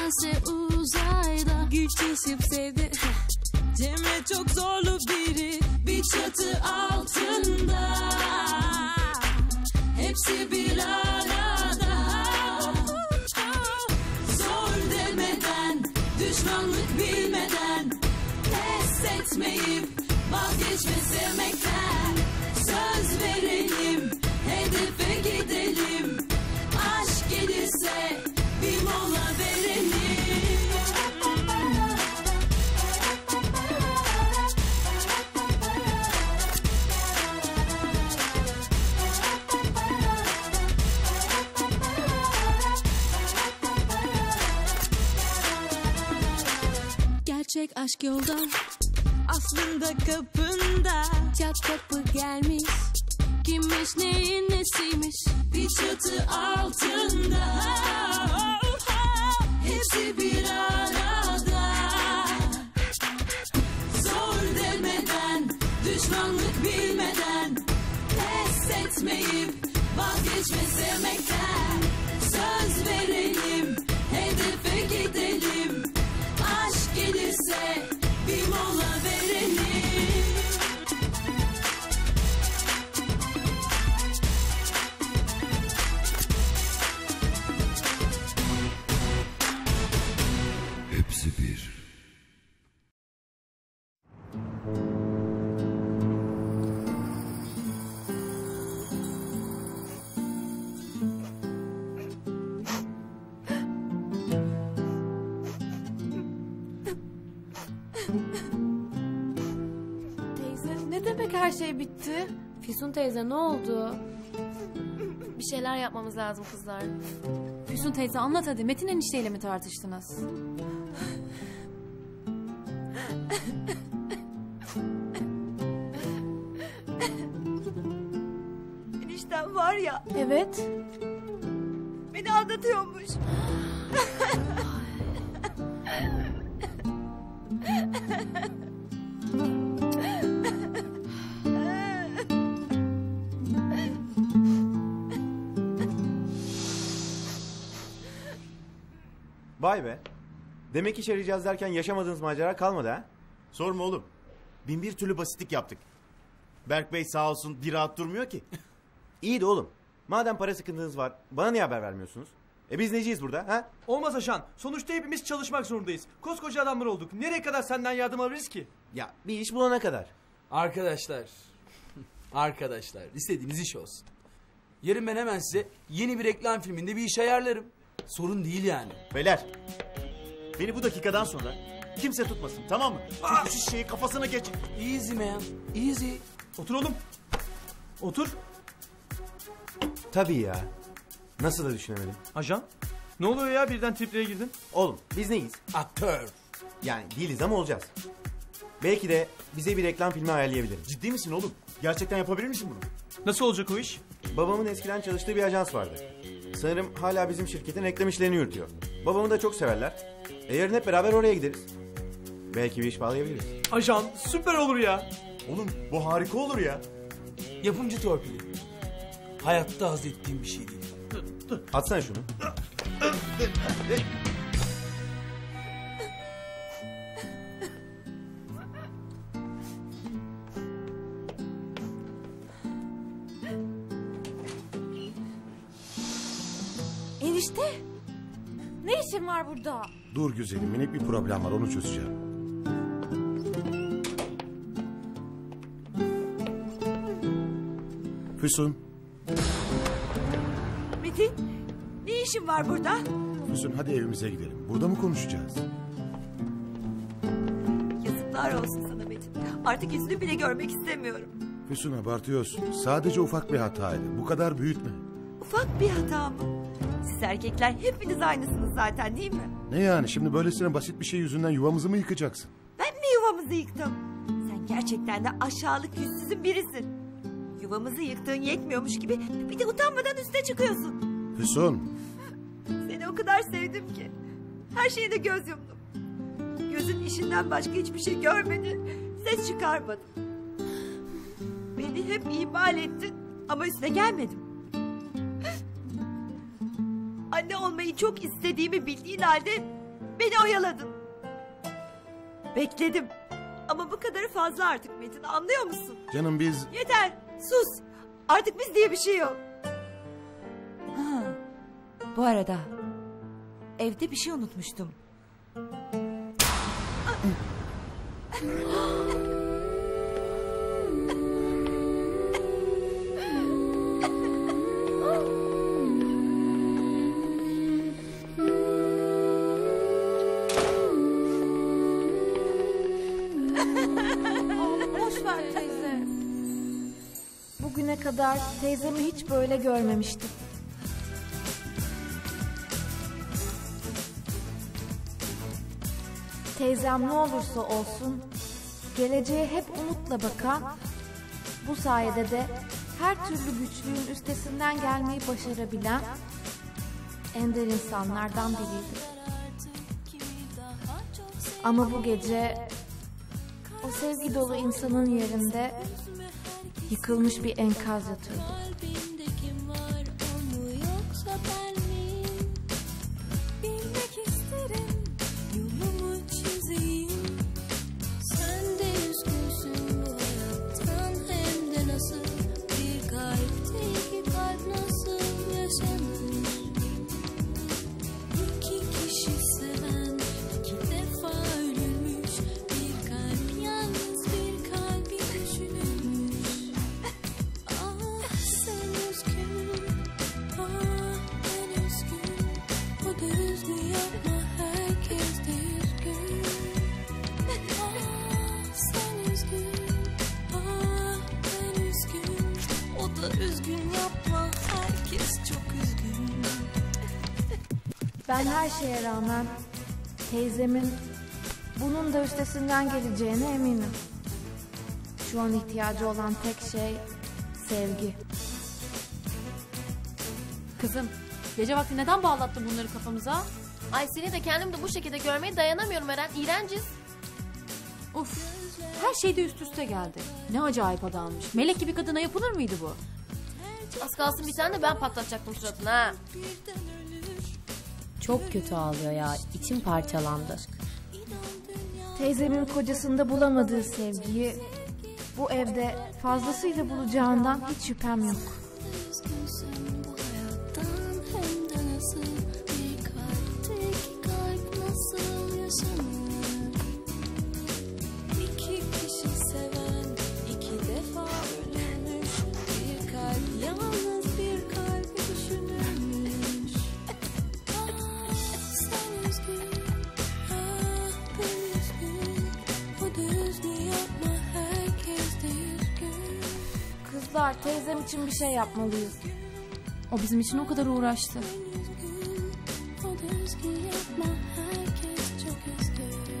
bense uzayda. Güçleşip sevdi. Cemre çok zorlu biri. Bir çatı altında. Hepsi bir arada. Zor demeden, düşmanlık bilmeden, pes etmeyip vazgeçme sevmekten. Söz verelim, hedefe gidelim. Aşk gelirse bir mola verelim. Gerçek aşk yolda, aslında kapında. Çat kapı gelmiş, kimmiş neyin nesiymiş. Bir çatı altında, hepsi bir arada. Zor demeden, düşmanlık bilmeden, pes etmeyip vazgeçme sevmekten. Söz verelim, hedefe gidelim. Aşk gelirse bir mola verelim. Hepsi bir. Teyze ne demek her şey bitti? Füsun teyze ne oldu? Bir şeyler yapmamız lazım kızlar. Füsun teyze anlat hadi. Metin enişteyle mi tartıştınız? Enişten var ya, Evet. beni aldatıyormuş. Vay be. Demek iş arayacağız derken yaşamadığınız macera kalmadı ha? Sorma oğlum. Bin bir türlü basitlik yaptık. Berk Bey sağ olsun bir rahat durmuyor ki. İyi de oğlum. Madem para sıkıntınız var, bana niye haber vermiyorsunuz? Biz neciyiz burada ha? Olmaz Haşan. Sonuçta hepimiz çalışmak zorundayız. Koskoca adamlar olduk. Nereye kadar senden yardım alırız ki? Ya bir iş bulana kadar. Arkadaşlar. Arkadaşlar istediğiniz iş olsun. Yarın ben hemen size yeni bir reklam filminde bir iş ayarlarım. Sorun değil yani. Beyler. Beni bu dakikadan sonra kimse tutmasın, tamam mı? Çünkü şu şişeyi kafasına geç. Easy man. Easy. Otur oğlum. Otur. Tabii ya. Nasıl da düşünemedim. Ajan. Ne oluyor ya, birden triplere girdin? Oğlum biz neyiz? Aktör. Yani değiliz ama olacağız. Belki de bize bir reklam filmi ayarlayabilirim. Ciddi misin oğlum? Gerçekten yapabilir misin bunu? Nasıl olacak o iş? Babamın eskiden çalıştığı bir ajans vardı. Sanırım hala bizim şirketin reklam işlerini yürütüyor. Babamı da çok severler. Yarın hep beraber oraya gideriz. Belki bir iş bağlayabiliriz. Ajan süper olur ya. Oğlum bu harika olur ya. Yapımcı torpili. Hayatta haz ettiğim bir şey değil. Atsana şunu. Enişte. Ne işin var burada? Dur güzelim, minik bir problem var, onu çözeceğim. Füsun. Metin, ne işin var burada? Füsun hadi evimize gidelim. Burada mı konuşacağız? Yazıklar olsun sana Metin. Artık yüzünü bile görmek istemiyorum. Füsun abartıyorsun. Sadece ufak bir hataydı. Bu kadar büyütme. Ufak bir hata mı? Siz erkekler hepiniz aynısınız zaten değil mi? Ne yani, şimdi böylesine basit bir şey yüzünden yuvamızı mı yıkacaksın? Ben mi yuvamızı yıktım? Sen gerçekten de aşağılık yüzsüzün birisin. Yuvamızı yıktığın yetmiyormuş gibi bir de utanmadan üstüne çıkıyorsun. Füsun. Seni o kadar sevdim ki. Her şeyde göz yumdum. Gözün işinden başka hiçbir şey görmedi. Ses çıkarmadı. Beni hep ihmal ettin ama üstüne gelmedim. Anne olmayı çok istediğimi bildiğin halde Beni oyaladın. Bekledim. Ama bu kadarı fazla artık Metin, anlıyor musun? Canım biz... Yeter, sus. Artık biz diye bir şey yok. Ha, bu arada evde bir şey unutmuştum. Boş ver teyze. Bugüne kadar teyzemi hiç böyle görmemiştim. Teyzem ne olursa olsun geleceğe hep umutla bakan, bu sayede de her türlü güçlüğün üstesinden gelmeyi başarabilen ender insanlardan biriydi. Ama bu gece o sevgi dolu insanın yerinde yıkılmış bir enkaz yatıyordu. Kalbinde kim var, o mu yoksa ben miyim? Bilmek isterim, yolumu çizeyim. Sen de üzgünsün bu hayattan, hem de nasıl? Bir kalpte iki kalp nasıl yaşanır? İki kişi seven, iki defa ölülmüş. Bir kalp yalnız bir kalbi düşünürmüş. Ah sen üzgün, ah ben üzgün. O da üzgün, yapma, herkes de üzgün. Ah sen üzgün, ah ben üzgün. O da üzgün, yapma, herkes çok üzgün. Ben her şeye rağmen teyzemin bunun da üstesinden geleceğine eminim. Şu an ihtiyacı olan tek şey sevgi. Kızım, gece vakti neden bağlattın bunları kafamıza? Ay seni de kendim de bu şekilde görmeye dayanamıyorum Eren. İğrenciz. Of, her şey de üst üste geldi. Ne acayip adammış. Melek gibi kadına yapılır mıydı bu? Az kalsın bir tane de ben patlatacaktım suratına ha. Çok kötü ağlıyor ya. İçim parçalandı. Teyzemin kocasında bulamadığı sevgiyi bu evde fazlasıyla bulacağından hiç şüphem yok. Üzgünsün bu hayattan, hem de nasıl? Bir kalpte iki kalp nasıl yaşanır? İki kişi seven, iki defa ölülmüş. Bir kalp yalnız bir kalbi düşünürmüş. Ah sen üzgün, ah ben üzgün. O da üzgün, yapma, herkes de üzgün. Kızlar teyzem için bir şey yapmalıyız. O bizim için o kadar uğraştı. O da üzgün, yapma, herkes çok üzgün.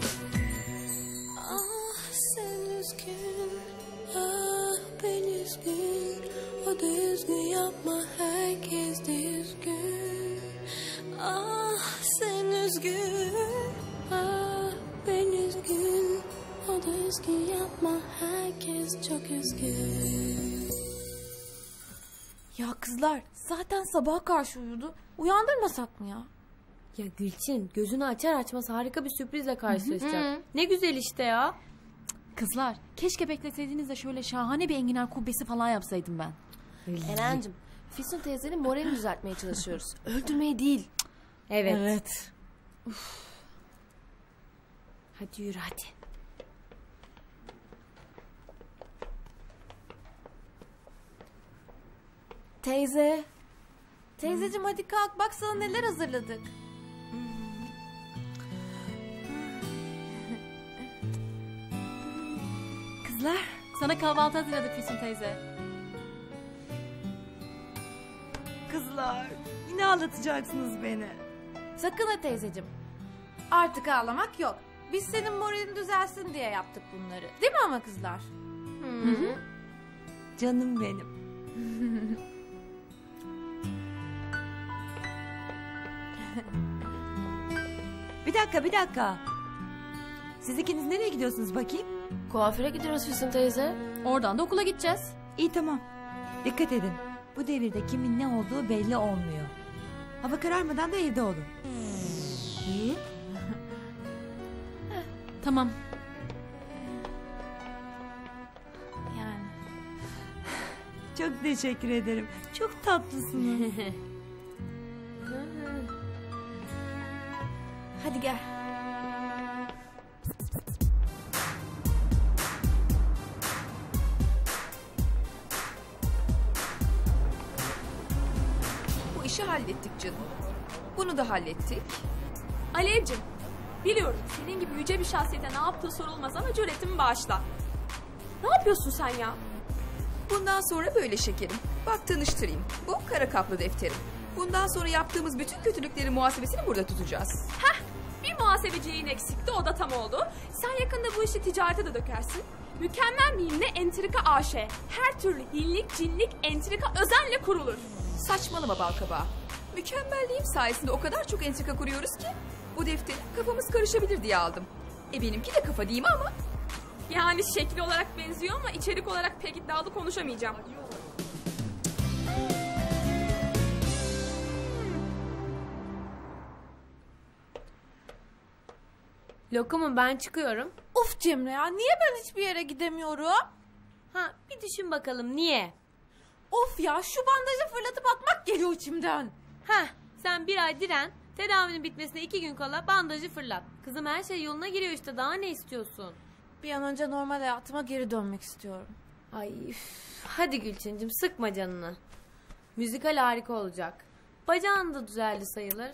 Ah sen üzgün, ah ben üzgün. O da üzgün, yapma, herkes de üzgün. Ah sen üzgün, ah ben üzgün. O da üzgün, yapma, herkes çok üzgün. Ya kızlar zaten sabaha karşı uyudu. Uyandırmasak mı ya? Ya Gülçin gözünü açar açmaz harika bir sürprizle karşılaşacak. Ne güzel işte ya. Kızlar, keşke bekleseydiniz de şöyle şahane bir enginar kubbesi falan yapsaydım ben. Eren'cim Füsun teyzenin moralini düzeltmeye çalışıyoruz. Öldürmeyi değil. Evet. Hadi yürü hadi. Teyze. Teyzeciğim hadi kalk bak sana neler hazırladık. Kızlar, sana kahvaltı hazırladık Füsun teyze. Kızlar, yine ağlatacaksınız beni. Sakın ha teyzeciğim. Artık ağlamak yok. Biz senin moralin düzelsin diye yaptık bunları. Değil mi ama kızlar? Canım benim. Bir dakika. Siz ikiniz nereye gidiyorsunuz bakayım? Kuaföre gidiyoruz Füsun teyze. Oradan da okula gideceğiz. İyi tamam. Dikkat edin. Bu devirde kimin ne olduğu belli olmuyor. Hava kararmadan da evde olun. İyi. Tamam. Yani. Çok teşekkür ederim. Çok tatlısınız. Hadi gel. Bu işi hallettik canım. Bunu da hallettik. Alevciğim, biliyorum senin gibi yüce bir şahsiyete ne yaptığı sorulmaz ama cüretimi bağışla. Ne yapıyorsun sen ya? Bundan sonra böyle şekerim. Bak tanıştırayım. Bu kara kaplı defterim. Bundan sonra yaptığımız bütün kötülüklerin muhasebesini burada tutacağız. Heh, bir muhasebeciliğin eksikti, o da tam oldu. Sen yakında bu işi ticarete de dökersin. Mükemmel miyimle entrika AŞ. Her türlü hillik, cinlik, entrika özenle kurulur. Saçmalama balkabağı. Mükemmelliğim sayesinde o kadar çok entrika kuruyoruz ki bu defteri kafamız karışabilir diye aldım. Benimki de kafa değil mi ama? Yani şekli olarak benziyor ama içerik olarak pek iddialı konuşamayacağım. Lokumum, ben çıkıyorum. Of Cemre ya, niye ben hiçbir yere gidemiyorum? Ha, bir düşün bakalım niye? Of ya, şu bandajı fırlatıp atmak geliyor içimden. Heh, sen bir ay diren, tedavinin bitmesine 2 gün kala bandajı fırlat. Kızım, her şey yoluna giriyor işte, daha ne istiyorsun? Bir an önce normal hayatıma geri dönmek istiyorum. Ay üf. Hadi Gülçincim, sıkma canını. Müzikal harika olacak. Bacağın da düzeldi sayılır.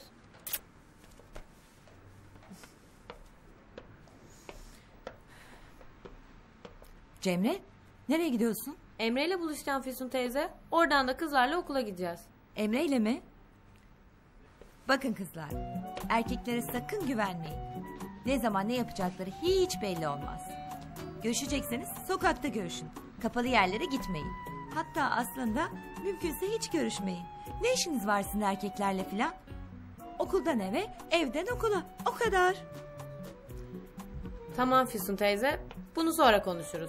Cemre, nereye gidiyorsun? Emre ile buluşacağım Füsun teyze. Oradan da kızlarla okula gideceğiz. Emre ile mi? Bakın kızlar, erkeklere sakın güvenmeyin. Ne zaman ne yapacakları hiç belli olmaz. Görüşecekseniz sokakta görüşün. Kapalı yerlere gitmeyin. Hatta aslında mümkünse hiç görüşmeyin. Ne işiniz var sizin erkeklerle filan? Okuldan eve, evden okula. O kadar. Tamam Füsun teyze. Bunu sonra konuşuruz.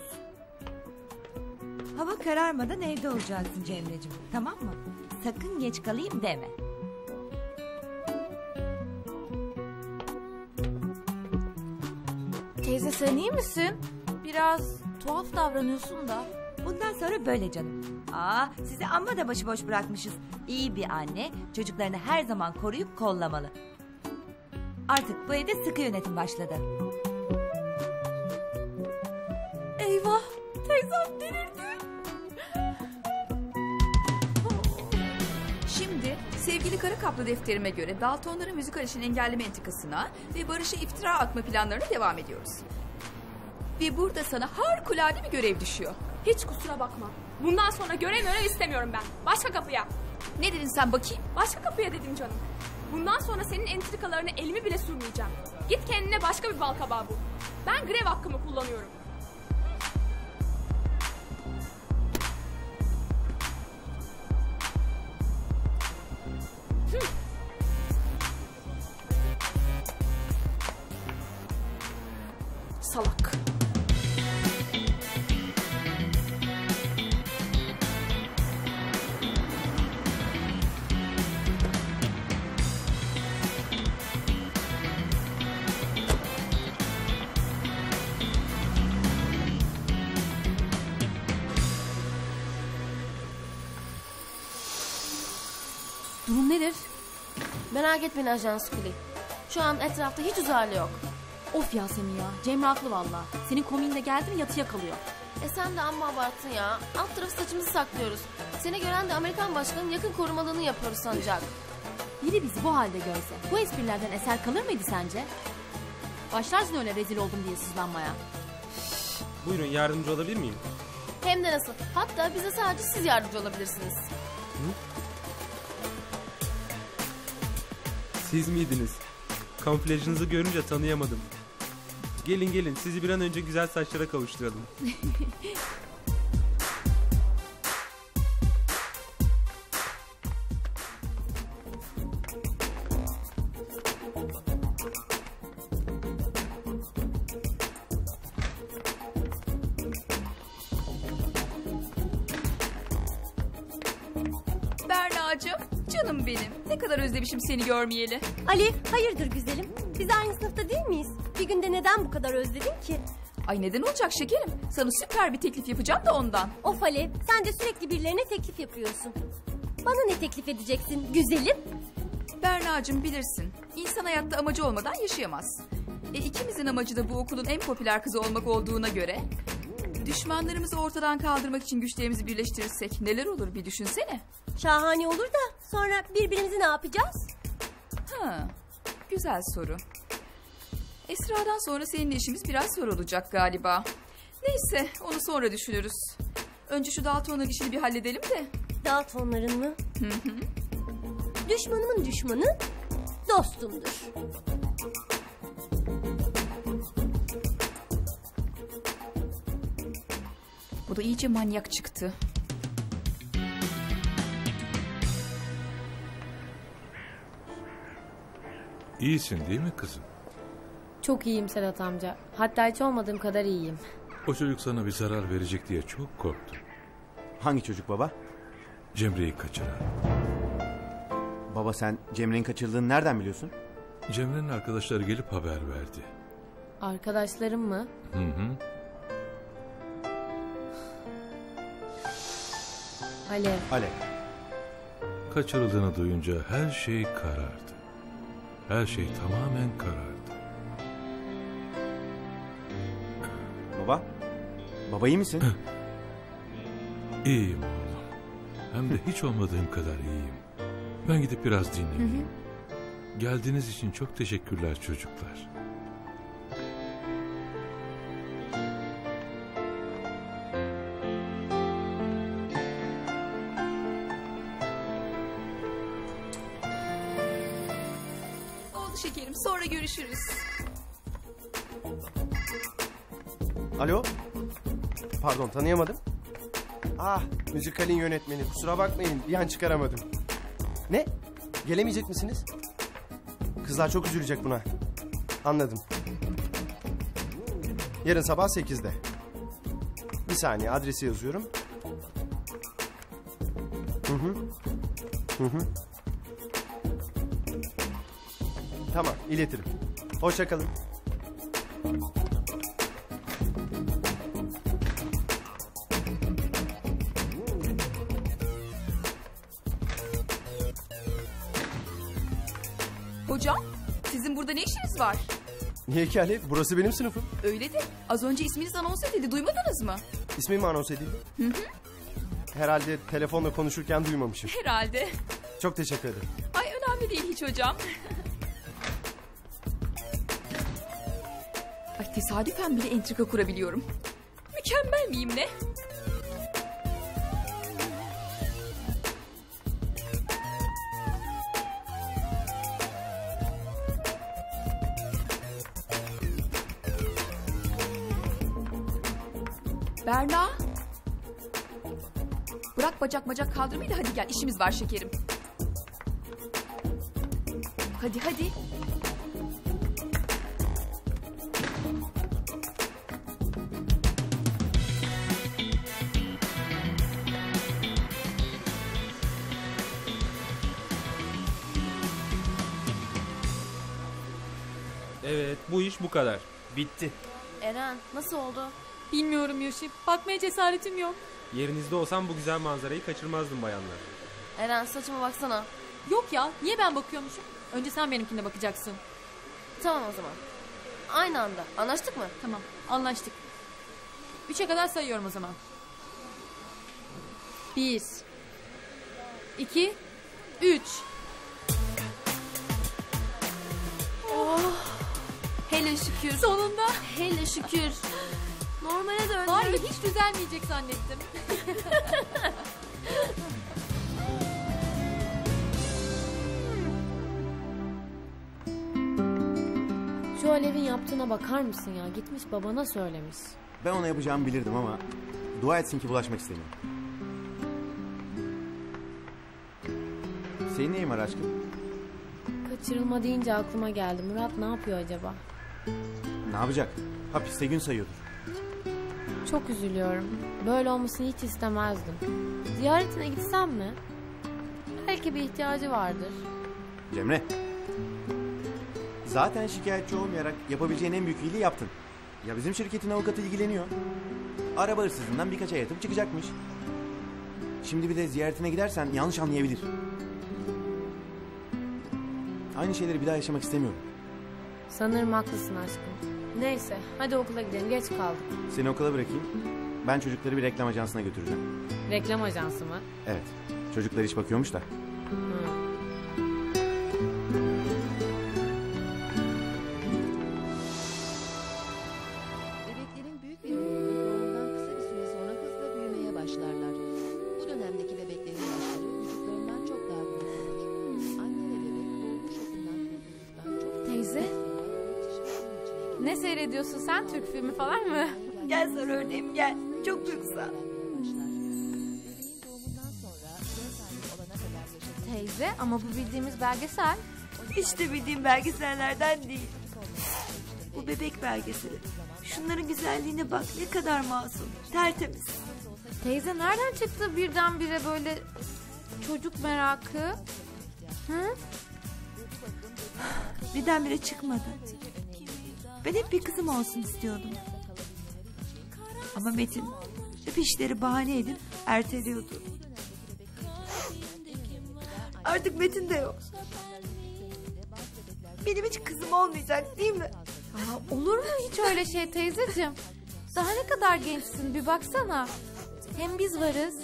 Hava kararmadan evde olacaksın Cemre'cim. Tamam mı? Sakın geç kalayım deme. Teyze, sen iyi misin? Biraz tuhaf davranıyorsun da. Bundan sonra böyle canım. Sizi amma da başıboş bırakmışız. İyi bir anne çocuklarını her zaman koruyup kollamalı. Artık bu evde sıkı yönetim başladı. Eyvah, teyzem delirdi. Şimdi sevgili kara kaplı defterime göre Daltonların müzikal işin engelleme entrikasına ve Barış'a iftira atma planlarına devam ediyoruz. Ve burada sana harikulade bir görev düşüyor. Hiç kusura bakma. Bundan sonra görev istemiyorum ben. Başka kapıya. Ne dedin sen bakayım? Başka kapıya dedim canım. Bundan sonra senin entrikalarına elimi bile sürmeyeceğim. Git kendine başka bir balkabağı bul. Ben grev hakkımı kullanıyorum. Salak. Durum nedir? Merak etmeyin Ajans Kuli. Şu an etrafta hiç uzarlı yok. Of Yasemin ya. Cemre haklı valla. Senin komiğin de geldi mi yatıya kalıyor. Sen de amma abarttın ya. Alt tarafı saçımızı saklıyoruz. Seni gören de Amerikan başkanının yakın korumalığını yapıyoruz sanacak. Biri bizi bu halde görse bu esprilerden eser kalır mıydı sence? Başlarsın öyle rezil oldum diye sızlanmaya. Buyurun, yardımcı olabilir miyim? Hem de nasıl. Hatta bize sadece siz yardımcı olabilirsiniz. Siz miydiniz? Kamuflajınızı görünce tanıyamadım. Gelin gelin, sizi bir an önce güzel saçlara kavuşturalım. Berna'cığım Canım benim. Ne kadar özlemişim seni görmeyeli. Ali, hayırdır güzelim? Biz aynı sınıfta değil miyiz? Bir günde neden bu kadar özledin ki? Ay neden olacak şekerim? Sana süper bir teklif yapacağım da ondan. Of Ali, sen de sürekli birilerine teklif yapıyorsun. Bana ne teklif edeceksin güzelim? Berna'cığım bilirsin. İnsan hayatta amacı olmadan yaşayamaz. İkimizin amacı da bu okulun en popüler kızı olmak olduğuna göre... düşmanlarımızı ortadan kaldırmak için güçlerimizi birleştirirsek neler olur bir düşünsene. Şahane olur da sonra birbirimizi ne yapacağız? Ha, güzel soru. Esra'dan sonra seninle işimiz biraz zor olacak galiba. Neyse onu sonra düşünürüz. Önce şu Dalton'un işini bir halledelim de. Daltonların mı? Hı hı. Düşmanımın düşmanı dostumdur. Bu da iyice manyak çıktı. İyisin değil mi kızım? Çok iyiyim Sedat amca. Hatta hiç olmadığım kadar iyiyim. O çocuk sana bir zarar verecek diye çok korktum. Hangi çocuk baba? Cemre'yi kaçıran. Baba sen Cemre'nin kaçırıldığını nereden biliyorsun? Cemre'nin arkadaşları gelip haber verdi. Arkadaşlarım mı? Hı hı. Alev. Alev. Kaçırıldığını duyunca her şey karardı. Her şey tamamen karardı. Baba? Baba iyi misin? İyiyim oğlum. Hem de hiç olmadığım kadar iyiyim. Ben gidip biraz dinleneyim. Geldiğiniz için çok teşekkürler çocuklar. Oldu şekerim, sonra görüşürüz. Alo? Pardon, tanıyamadım. Ah, müzikalin yönetmeni. Kusura bakmayın, bir an çıkaramadım. Ne? Gelemeyecek misiniz? Kızlar çok üzülecek buna. Anladım. Yarın sabah 8'de. Bir saniye, adresi yazıyorum. Hı hı. Hı hı. Tamam, iletirim. Hoşça kalın. Hocam, sizin burada ne işiniz var? Niye ki Ali? Burası benim sınıfım. Öyle de az önce isminiz anons edildi, duymadınız mı? İsmim mi anons edildi? Hı hı. Herhalde telefonla konuşurken duymamışım. Herhalde. Çok teşekkür ederim. Ay önemli değil hiç hocam. Ay tesadüfen bile entrika kurabiliyorum. Mükemmel miyim ne? Berna. Bırak bacak kaldırmayı da hadi gel, işimiz var şekerim. Hadi hadi. Evet, bu iş bu kadar. Bitti. Eren nasıl oldu? Bilmiyorum Yoşi. Bakmaya cesaretim yok. Yerinizde olsam bu güzel manzarayı kaçırmazdım bayanlar. Eren saçıma baksana. Yok ya, niye ben bakıyormuşum? Önce sen benimkine bakacaksın. Tamam o zaman. Aynı anda. Anlaştık mı? Tamam, anlaştık. 3'e kadar sayıyorum o zaman. 1 2 3. Oh. Hele şükür. Sonunda. Hele şükür. Normale döndü. Var ya, hiç düzelmeyecek zannettim. Şu Alev'in yaptığına bakar mısın ya? Gitmiş babana söylemiş. Ben ona yapacağımı bilirdim ama dua etsin ki bulaşmak istemiyorum. Senin neyin var aşkım? Kaçırılma deyince aklıma geldi. Murat ne yapıyor acaba? Ne yapacak? Hapiste gün sayıyordur. Çok üzülüyorum. Böyle olmasını hiç istemezdim. Ziyaretine gitsem mi? Belki bir ihtiyacı vardır. Cemre. Zaten şikayetçi olmayarak yapabileceğin en büyük iyiliği yaptın. Ya bizim şirketin avukatı ilgileniyor. Araba hırsızlığından birkaç ay yatıp çıkacakmış. Şimdi bir de ziyaretine gidersen yanlış anlayabilir. Aynı şeyleri bir daha yaşamak istemiyorum. Sanırım haklısın aşkım. Neyse hadi okula gidelim, geç kaldık. Seni okula bırakayım. Ben çocukları bir reklam ajansına götüreceğim. Reklam ajansı mı? Evet. Çocuklar iş bakıyormuş da. Bebeklerin büyük bir bölümü doğumdan kısa bir süre sonra hızla büyümeye başlarlar. Bu dönemdeki bebeklerin yaşları vücutlarından çok daha büyük olur. Anne ve bebek doğum şokundan kurtulduktan çok... Teyze? Ne seyrediyorsun sen? Türk filmi falan mı? Gel sarı ördeğim gel. Çok duygusal. Teyze ama bu bildiğimiz belgesel. Hiç de bildiğim belgesellerden değil. Bu bebek belgeseli. Şunların güzelliğine bak, ne kadar masum, tertemiz. Teyze nereden çıktı birdenbire böyle çocuk merakı? Hı? Birdenbire çıkmadı. Ben hep bir kızım olsun istiyordum. Ama Metin hep işleri bahane edip erteliyordu. Artık Metin de yok. Benim hiç kızım olmayacak değil mi? Aa, olur mu hiç öyle şey teyzeciğim? Daha ne kadar gençsin bir baksana. Hem biz varız.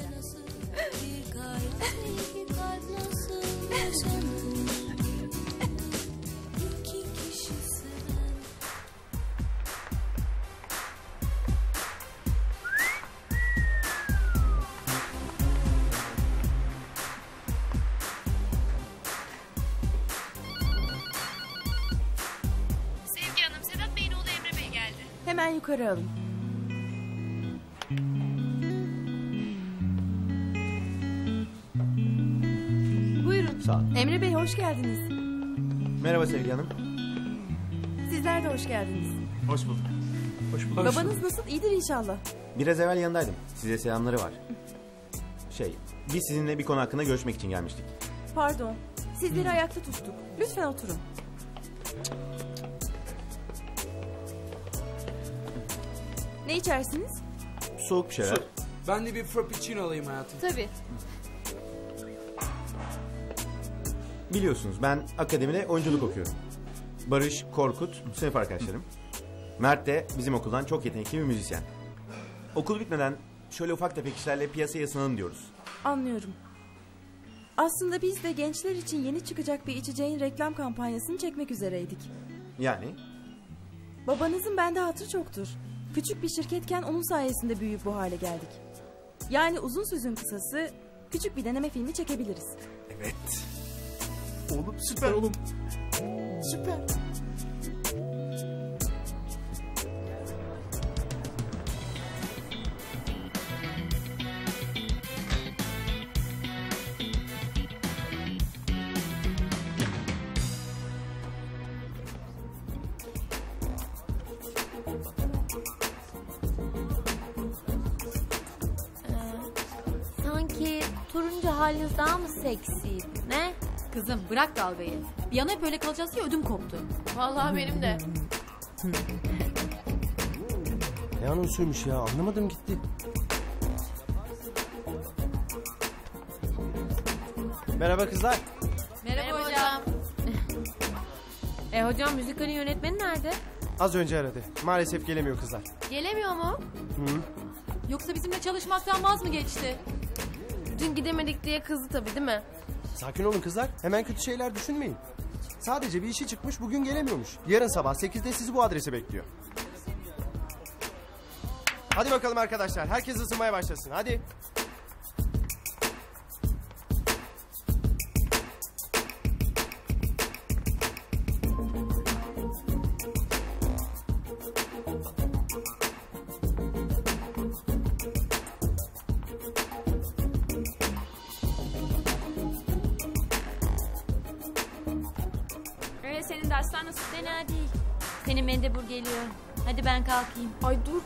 Sevgi Hanım, Sedat Bey'in oğlu Emre Bey geldi. Hemen yukarı alın. Buyurun. Sağ ol. Emre Bey hoş geldiniz. Merhaba Sevgi Hanım. Sizler de hoş geldiniz. Hoş bulduk. Hoş bulduk. Babanız nasıl? İyidir inşallah. Biraz evvel yanındaydım. Size selamları var. Biz sizinle bir konu hakkında görüşmek için gelmiştik. Pardon. Sizleri ayakta tuttuk. Lütfen oturun. Ne içersiniz? Soğuk bir şeyler. Ben de bir frappuccino alayım hayatım. Tabii. Biliyorsunuz ben akademide oyunculuk okuyorum. Barış, Korkut sınıf arkadaşlarım. Mert de bizim okuldan çok yetenekli bir müzisyen. Okul bitmeden şöyle ufak tefek işlerle piyasaya ısınalım diyoruz. Anlıyorum. Aslında biz de gençler için yeni çıkacak bir içeceğin reklam kampanyasını çekmek üzereydik. Yani? Babanızın bende hatırı çoktur. Küçük bir şirketken onun sayesinde büyüyüp bu hale geldik. Yani uzun sözün kısası küçük bir deneme filmi çekebiliriz. Evet. Oğlum süper oğlum. Süper. Sanki turuncu haliniz daha mı seksi? Ne? Kızım bırak dalgayı. Bir an hep öyle kalacağız diye ödüm koptu. Vallahi benim de. Ne anonsuymuş ya, anlamadım gitti. Merhaba kızlar. Merhaba hocam. Hocam müzikalin yönetmeni nerede? Az önce aradı. Maalesef gelemiyor kızlar. Gelemiyor mu? Hı. Yoksa bizimle çalışmaktan vaz mı geçti? Dün gidemedik diye kızdı tabii değil mi? Sakin olun kızlar. Hemen kötü şeyler düşünmeyin. Sadece bir işi çıkmış, bugün gelemiyormuş. Yarın sabah 8'de sizi bu adrese bekliyor. Hadi bakalım arkadaşlar. Herkes ısınmaya başlasın. Hadi. Senin dersler nasıl? Fena değil. Senin mendebur geliyor. Hadi ben kalkayım. Ay dur.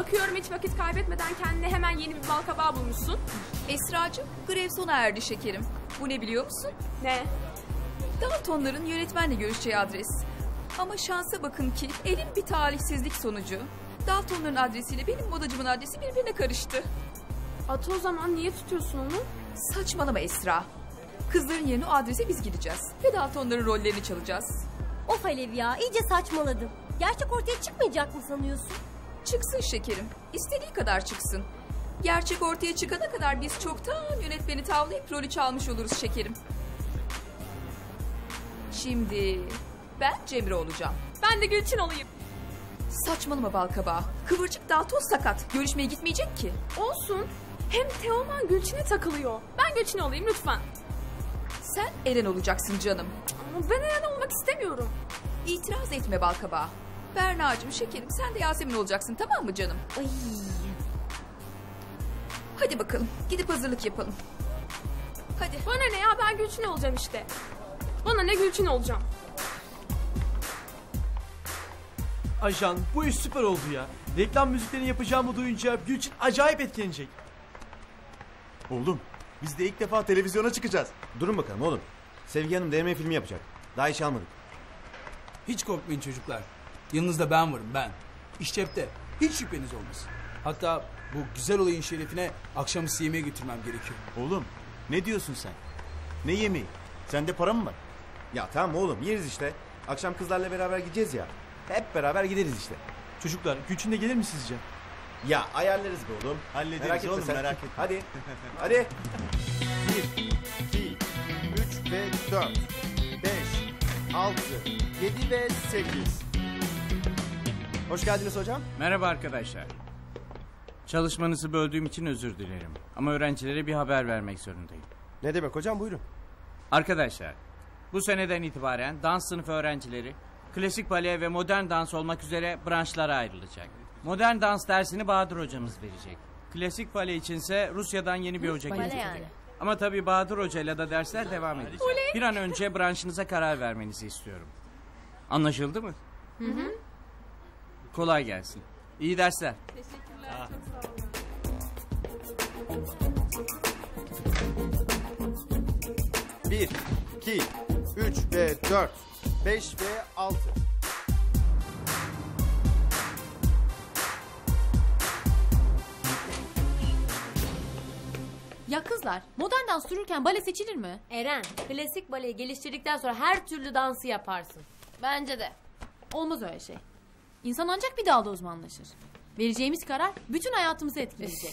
Bakıyorum hiç vakit kaybetmeden kendine hemen yeni bir balkabağı bulmuşsun. Esracığım, grev sona erdi şekerim. Bu ne biliyor musun? Ne? Daltonların yönetmenle görüşeceği adres. Ama şansa bakın ki elim bir talihsizlik sonucu Daltonların adresiyle benim modacımın adresi birbirine karıştı. Atı o zaman niye tutuyorsun onu? Saçmalama Esra. Kızların yerine o adrese biz gideceğiz. Ve Daltonların rollerini çalacağız. Of Alev ya, iyice saçmaladım. Gerçek ortaya çıkmayacak mı sanıyorsun? Çıksın şekerim. İstediği kadar çıksın. Gerçek ortaya çıkana kadar biz çoktan yönetmeni tavlayıp rolü çalmış oluruz şekerim. Şimdi ben Cemre olacağım. Ben de Gülçin olayım. Saçmalama balkabağı. Kıvırcık Dalton sakat. Görüşmeye gitmeyecek ki. Olsun. Hem Teoman Gülçin'e takılıyor. Ben Gülçin olayım lütfen. Sen Eren olacaksın canım. Ama ben Eren olmak istemiyorum. İtiraz etme balkabağı. Berna'cığım şekerim sen de Yasemin olacaksın, tamam mı canım? Ay. Hadi bakalım gidip hazırlık yapalım. Hadi. Bana ne ya, ben Gülçin olacağım işte. Bana ne, Gülçin olacağım. Ajan, bu iş süper oldu ya. Reklam müziklerini yapacağımı duyunca Gülçin acayip etkilenecek. Oğlum biz de ilk defa televizyona çıkacağız. Durun bakalım oğlum. Sevgi Hanım deneme filmi yapacak. Daha iş almadık. Hiç korkmayın çocuklar. Yanınızda ben varım, ben. İş cepte. Hiç şüpheniz olmasın. Hatta bu güzel olayın şerefine akşamüstü yemeğe götürmem gerekiyor. Oğlum ne diyorsun sen? Ne yemeği? Sende para mı var? Ya tamam oğlum, yeriz işte. Akşam kızlarla beraber gideceğiz ya. Hep beraber gideriz işte. Çocuklar, Gülçin de gelir mi sizce? Ya ayarlarız be oğlum. Hallederiz oğlum, merak etme. Hadi. Hadi. 1, 2, 3 ve 4, 5, 6, 7 ve 8. Hoş geldiniz hocam. Merhaba arkadaşlar. Çalışmanızı böldüğüm için özür dilerim. Ama öğrencilere bir haber vermek zorundayım. Ne demek hocam, buyurun. Arkadaşlar, bu seneden itibaren dans sınıfı öğrencileri klasik bale ve modern dans olmak üzere branşlara ayrılacak. Modern dans dersini Bahadır hocamız verecek. Klasik bale içinse Rusya'dan yeni bir hoca gelecek. Yani. Ama tabii Bahadır hocayla da dersler devam edecek. Bir an önce branşınıza karar vermenizi istiyorum. Anlaşıldı mı? Hı hı. Kolay gelsin. İyi dersler. Teşekkürler. Çok sağ olun. 1, 2, 3 ve 4, 5 ve 6. Ya kızlar, modern dans sürürken bale seçilir mi? Eren, klasik baleyi geliştirdikten sonra her türlü dansı yaparsın. Bence de. Olmaz öyle şey. İnsan ancak bir dalda uzmanlaşır. Vereceğimiz karar bütün hayatımızı etkileyecek.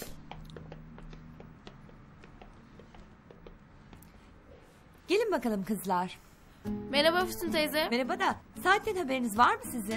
Gelin bakalım kızlar. Merhaba Füsun teyze. Merhaba da saatten haberiniz var mı sizin?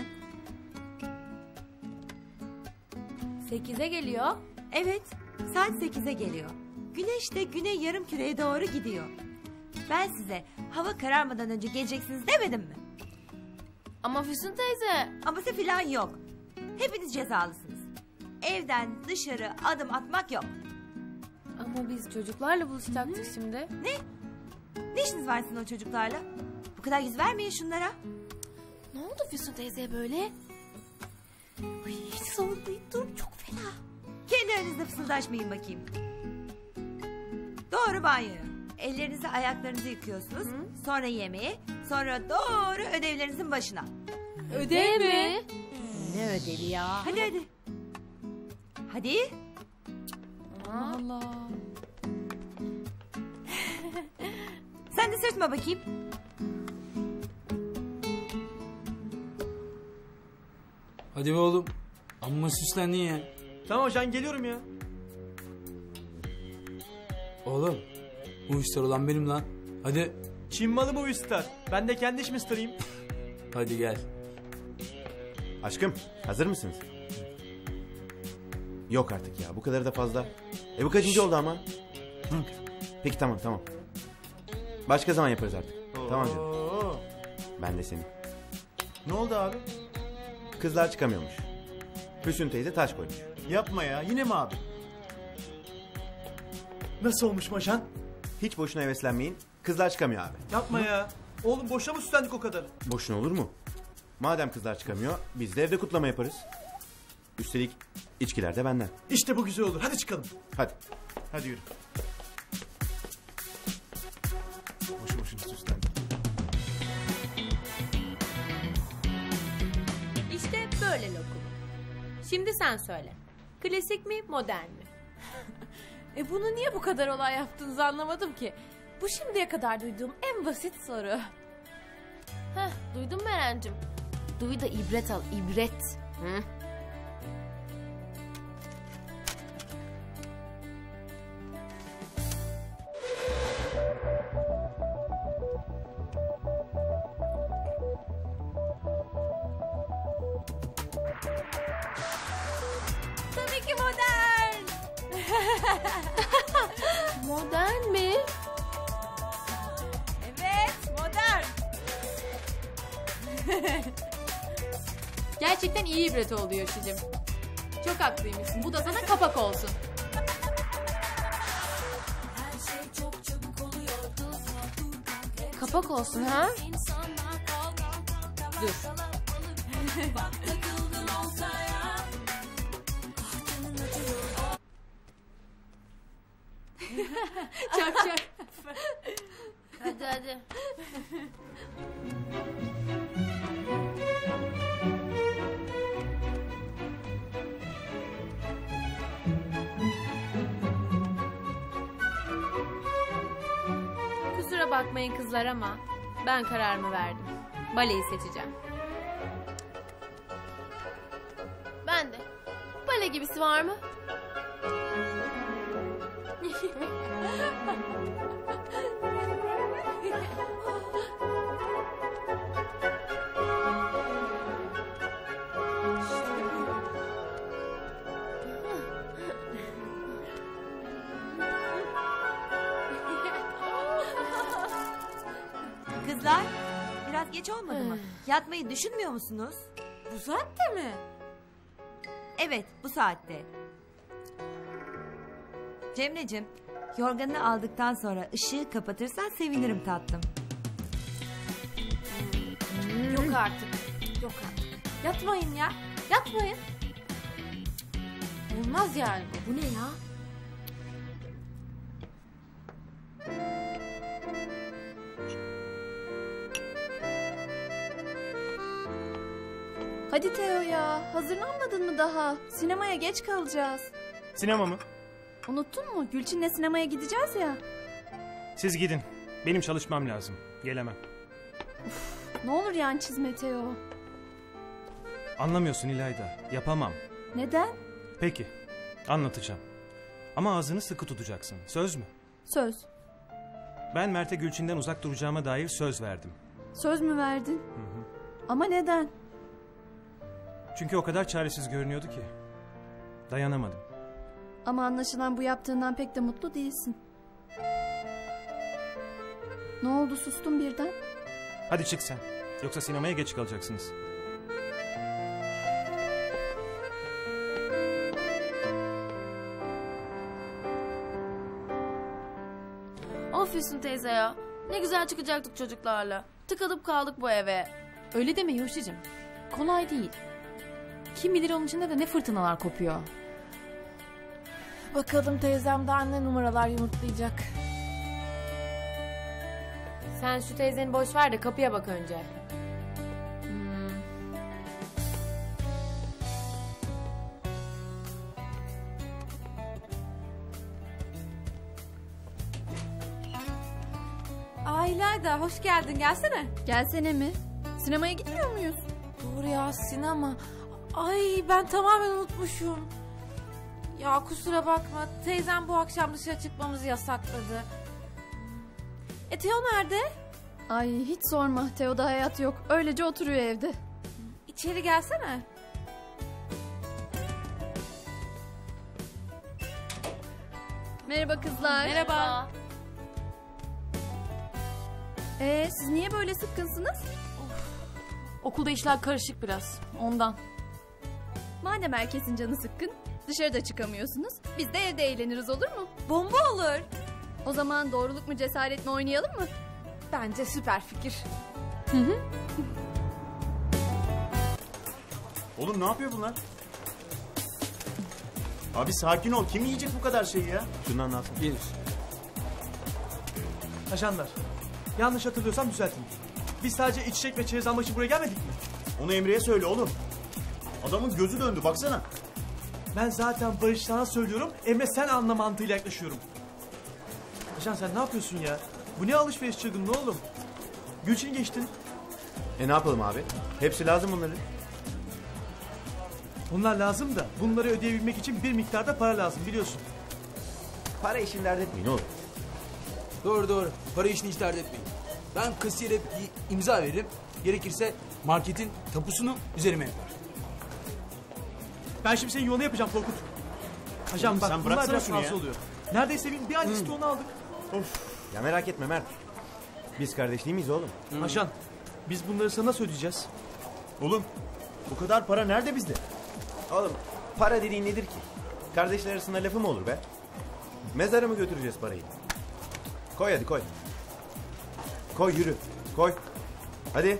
8'e geliyor. Evet, saat 8'e geliyor. Güneş de güney yarımküreye doğru gidiyor. Ben size hava kararmadan önce geleceksiniz demedim mi? Ama Füsun teyze. Aması falan yok. Hepiniz cezalısınız. Evden dışarı adım atmak yok. Ama biz çocuklarla buluşacaktık şimdi. Ne? Ne işiniz var sizin o çocuklarla? Bu kadar yüz vermeyin şunlara. Ne oldu Füsun teyzeye böyle? Ay, hiç sormayın, dur çok fena. Kendi aranızda fısıldaşmayın bakayım. Doğru banyoya. Ellerinizi ayaklarınızı yıkıyorsunuz. Sonra yemeğe. Sonra doğru ödevlerinizin başına. Ödev mi? Ne ödevi ya? Hadi hadi. Hadi. Allah. Sen de sırtma bakayım. Hadi be oğlum. Amma süslendin ya. Tamam hocam, geliyorum ya. Oğlum. Bu işler olan benim lan. Hadi. Çin malı mı Star? Ben de kendi işimi starayım. Hadi gel. Aşkım, hazır mısınız? Yok artık ya, bu kadar da fazla. Bu kaçıncı oldu ama? Peki tamam. Başka zaman yaparız artık. Tamam canım. Ben de senin. Ne oldu abi? Kızlar çıkamıyormuş. Füsun teyze taş koymuş. Yapma ya, yine mi abi? Nasıl olmuş Maşan? Hiç boşuna heveslenmeyin. Kızlar çıkamıyor abi. Yapma ya. Oğlum boşuna mı süslendik o kadar? Boşuna olur mu? Madem kızlar çıkamıyor, biz de evde kutlama yaparız. Üstelik İçkiler de benden. İşte bu güzel olur. Hadi çıkalım. Hadi. Hadi yürü. Boşu boşuna süslendim. İşte böyle lokum. Şimdi sen söyle. Klasik mi, modern mi? Bunu niye bu kadar olay yaptığınızı anlamadım ki. Bu şimdiye kadar duyduğum en basit soru. Duydun mu Eren'cim? Duy da ibret al, ibret. Hı? Tabii ki modern. Modern mi? Evet, modern. Gerçekten iyi ibret oldu Yoşicim. Çok haklıymışsın. Bu da sana kapak olsun. Kapak olsun ha? Dur. Çak çak. Hadi hadi. Kusura bakmayın kızlar ama ben kararımı verdim. Baleyi seçeceğim. Ben de. Bale gibisi var mı? Kızlar, biraz geç olmadı mı? Yatmayı düşünmüyor musunuz? Bu saatte mi? Evet, bu saatte. Cemre'cim, yorganını aldıktan sonra ışığı kapatırsan sevinirim tatlım. Yok artık. Yok artık. Yatmayın ya. Yatmayın. Olmaz yani bu. Bu ne ya? Hadi Teo ya, hazırlanmadın mı daha? Sinemaya geç kalacağız. Sinema mı? Unuttun mu? Gülçin'le sinemaya gideceğiz ya. Siz gidin. Benim çalışmam lazım. Gelemem. Ne olur yani çizme Teo. Anlamıyorsun İlayda. Yapamam. Neden? Peki. Anlatacağım. Ama ağzını sıkı tutacaksın. Söz mü? Söz. Ben Mert'e Gülçin'den uzak duracağıma dair söz verdim. Söz mü verdin? Ama neden? Çünkü o kadar çaresiz görünüyordu ki. Dayanamadım. Ama anlaşılan bu yaptığından pek de mutlu değilsin. Ne oldu, sustun birden? Hadi çık sen. Yoksa sinemaya geç kalacaksınız. Of Füsun teyze ya. Ne güzel çıkacaktık çocuklarla. Tıkalıp kaldık bu eve. Öyle deme Yoşicim. Kolay değil. Kim bilir onun içinde de ne fırtınalar kopuyor. Bakalım teyzem daha ne numaralar yumurtlayacak. Sen şu teyzeni boş ver de kapıya bak önce. İlayda hoş geldin, gelsene. Gelsene mi? Sinemaya gitmiyor muyuz? Doğru ya, sinema. Ay ben tamamen unutmuşum. Ya kusura bakma, teyzem bu akşam dışarı çıkmamızı yasakladı. Teo nerede? Ay hiç sorma, Teo'da hayat yok. Öylece oturuyor evde. İçeri gelsene. Merhaba kızlar. Merhaba. Siz niye böyle sıkkınsınız? Okulda işler karışık biraz, ondan. Madem herkesin canı sıkkın, dışarıda çıkamıyorsunuz. Biz de evde eğleniriz, olur mu? Bomba olur. O zaman doğruluk mu cesaret mi oynayalım mı? Bence süper fikir. Oğlum ne yapıyor bunlar? Abi sakin ol. Kim yiyecek bu kadar şeyi ya? Şunu anlatsın. Gelir. Ajanlar. Yanlış hatırlıyorsam düzeltin. Biz sadece içecek ve çerez almak için buraya gelmedik mi? Onu Emre'ye söyle oğlum. Adamın gözü döndü baksana. Ben zaten Barış sana söylüyorum. Emre sen anla mantığıyla yaklaşıyorum. Ajan sen ne yapıyorsun ya? Bu ne alışveriş çılgınlığı oğlum? Gülçin'i geçtin. Ne yapalım abi? Hepsi lazım bunların. Bunlar lazım da bunları ödeyebilmek için bir miktarda para lazım biliyorsun. Para işini dert etmeyin oğlum. Doğru. Para işini hiç dert etmeyin. Ben kasiyere bir imza veririm. Gerekirse marketin tapusunu üzerime yapar. Ben şimdi senin yolunu yapacağım Korkut. Ajan Oğlum bak sen bunlar bıraksana biraz şunu fazla ya. oluyor. Neredeyse bir ay liste onu aldık. Of. Ya merak etme Mert. Biz kardeş değil miyiz oğlum? Ajan biz bunları sana nasıl ödeyeceğiz? Oğlum bu kadar para nerede bizde? Oğlum para dediğin nedir ki? Kardeşler arasında lafı mı olur be? Mezara mı götüreceğiz parayı? Koy hadi koy. Koy yürü. Koy. Hadi.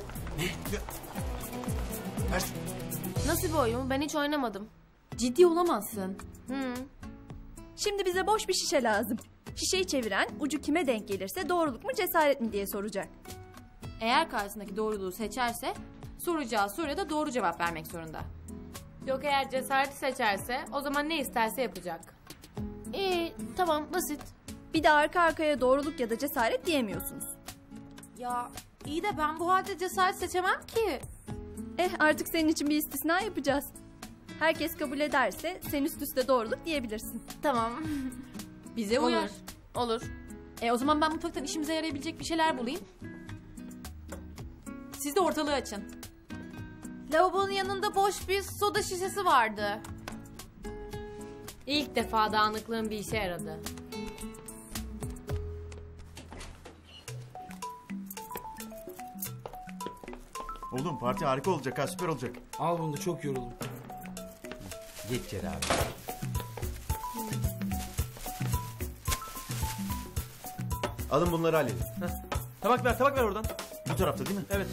Nasıl bir oyun? Ben hiç oynamadım. Ciddi olamazsın. Hı. Şimdi bize boş bir şişe lazım. Şişeyi çeviren ucu kime denk gelirse doğruluk mu cesaret mi diye soracak. Eğer karşısındaki doğruluğu seçerse soracağı soruya da doğru cevap vermek zorunda. Yok eğer cesareti seçerse o zaman ne isterse yapacak. İyi tamam basit. Bir de arka arkaya doğruluk ya da cesaret diyemiyorsunuz. Ya iyi de ben bu halde cesaret seçemem ki. Artık senin için bir istisna yapacağız. Herkes kabul ederse sen üst üste doğruluk diyebilirsin. Tamam. Bize uyar. Olur. O zaman ben mutfaktan işimize yarayabilecek bir şeyler bulayım. Siz de ortalığı açın. Lavabonun yanında boş bir soda şişesi vardı. İlk defa dağınıklığın bir işe yaradı. Oğlum parti harika olacak ha, süper olacak. Al bunu da, çok yoruldum. Geç Cere abi. Alın bunları halledin. Tabak ver oradan. Bu tarafta değil mi? Evet.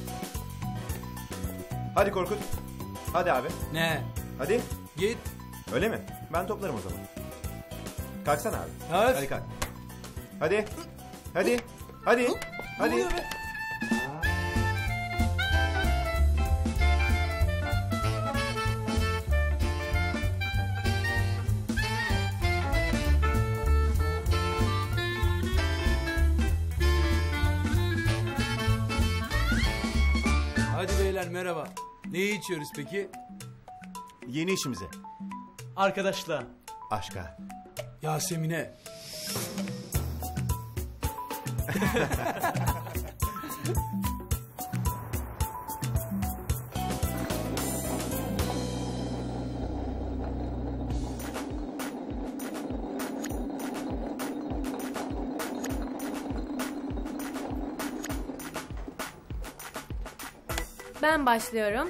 Hadi Korkut. Hadi abi. Ne? Hadi. Git. Öyle mi? Ben toplarım o zaman. Kalksana abi. Evet. Hadi kalk. Hadi. Hadi. Hadi. Hadi. Hadi beyler merhaba. Neyi içiyoruz peki? Yeni işimize. Arkadaşlar. Aşka. Yasemin'e. Ben başlıyorum.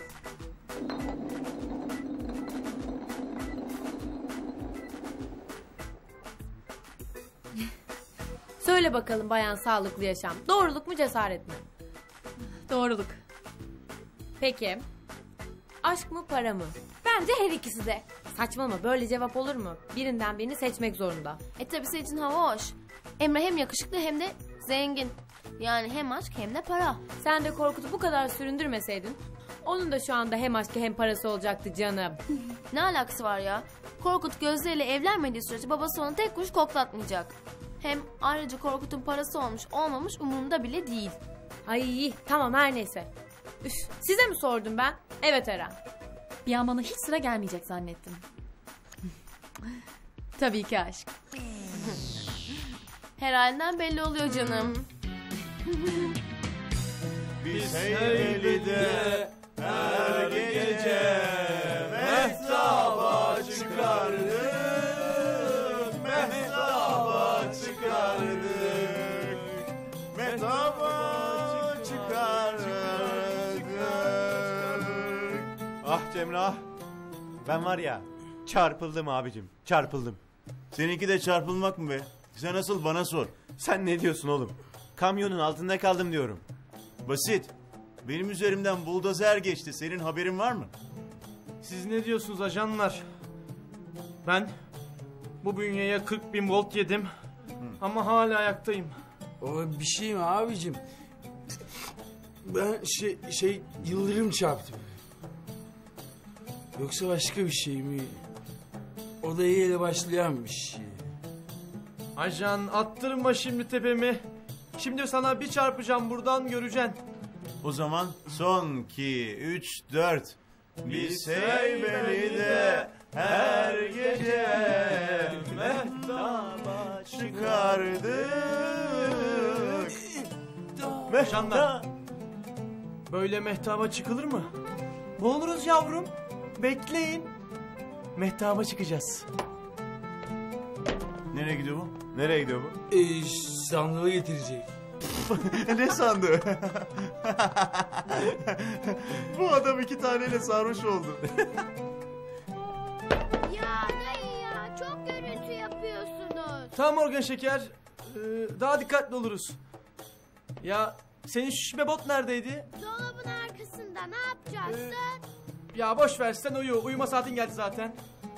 Söyle bakalım bayan sağlıklı yaşam. Doğruluk mu cesaret mi? Doğruluk. Peki. Aşk mı para mı? Bence her ikisi de. Saçmalama böyle cevap olur mu? Birinden birini seçmek zorunda. Tabi seçin hava hoş. Emre hem yakışıklı hem de zengin. Yani hem aşk hem de para. Sen de Korkut'u bu kadar süründürmeseydin onun da şu anda hem aşkı hem parası olacaktı canım. Ne alakası var ya? Korkut Gözde ile evlenmediği sürece babası onu tek kuruş koklatmayacak. Hem ayrıca Korkut'un parası olmuş olmamış umurumda bile değil. Ay tamam her neyse. Üf, size mi sordum ben? Evet Eren. Bir an bana hiç sıra gelmeyecek zannettim. Tabii ki aşk. Her halinden belli oluyor canım. Biz Heybeli'de her gece mehtaba çıkardık, mehtaba çıkardık, mehtaba çıkardık. Ah Cemre ah. Ben var ya çarpıldım abicim. Çarpıldım. Seninki de çarpılmak mı be? Sen asıl bana sor. Sen ne diyorsun oğlum? Kamyonun altında kaldım diyorum. Basit. Benim üzerimden buldozer geçti. Senin haberin var mı? Siz ne diyorsunuz ajanlar? Ben Bu bünyeye 40.000 volt yedim. Ama hala ayaktayım. O bir şey mi abicim? Ben yıldırım çarptı. Yoksa başka bir şey mi? O da iyi ile başlayan bir şey. Ajan attırma şimdi tepemi. Şimdi sana bir çarpacağım buradan göreceksin. O zaman son 2, 3, 4. Biz Heybeli'de her gece mehtaba çıkardık. Mehtaba. Böyle mehtaba çıkılır mı? Ne oluruz yavrum? Bekleyin. Mehtaba çıkacağız. Nereye gidiyor bu? Nereye gidiyor bu? Sandığı getirecek. Ne sandığı? Bu adam 2 taneyle sarhoş oldu. Ya dayı ya çok gürültü yapıyorsunuz. Tamam Organ Şeker. Daha dikkatli oluruz. Ya senin şu şişme bot neredeydi? Dolabın arkasında ne yapacaksın? Ya boş ver sen uyu. Uyuma saatin geldi zaten.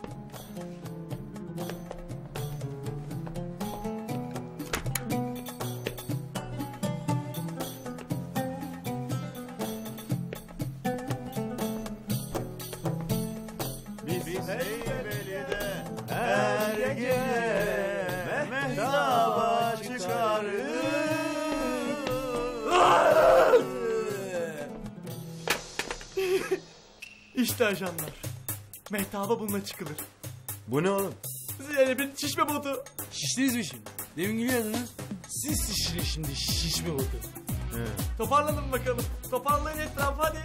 Biz Heybeli'de her gece mehtaba çıkardık. İşte ajanlar. Mehtaba bununla çıkılır. Bu ne oğlum? Zeynep'in şişme botu. Şiştiniz mi şimdi? Demin gülüyordunuz. Siz şişirin şimdi şişme botu. Toparlanın bakalım. Toparlayın etrafı hadi.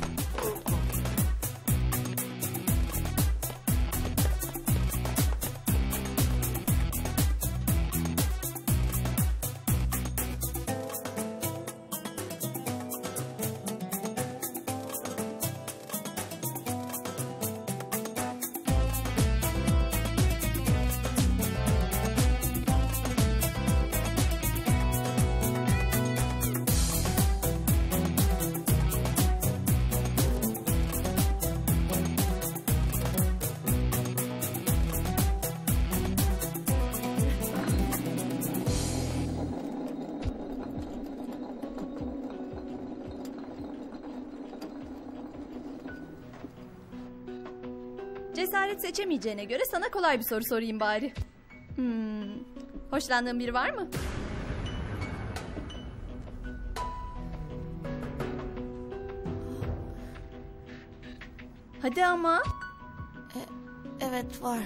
Cesaret seçemeyeceğine göre sana kolay bir soru sorayım bari. Hoşlandığın biri var mı? Hadi ama. Evet var.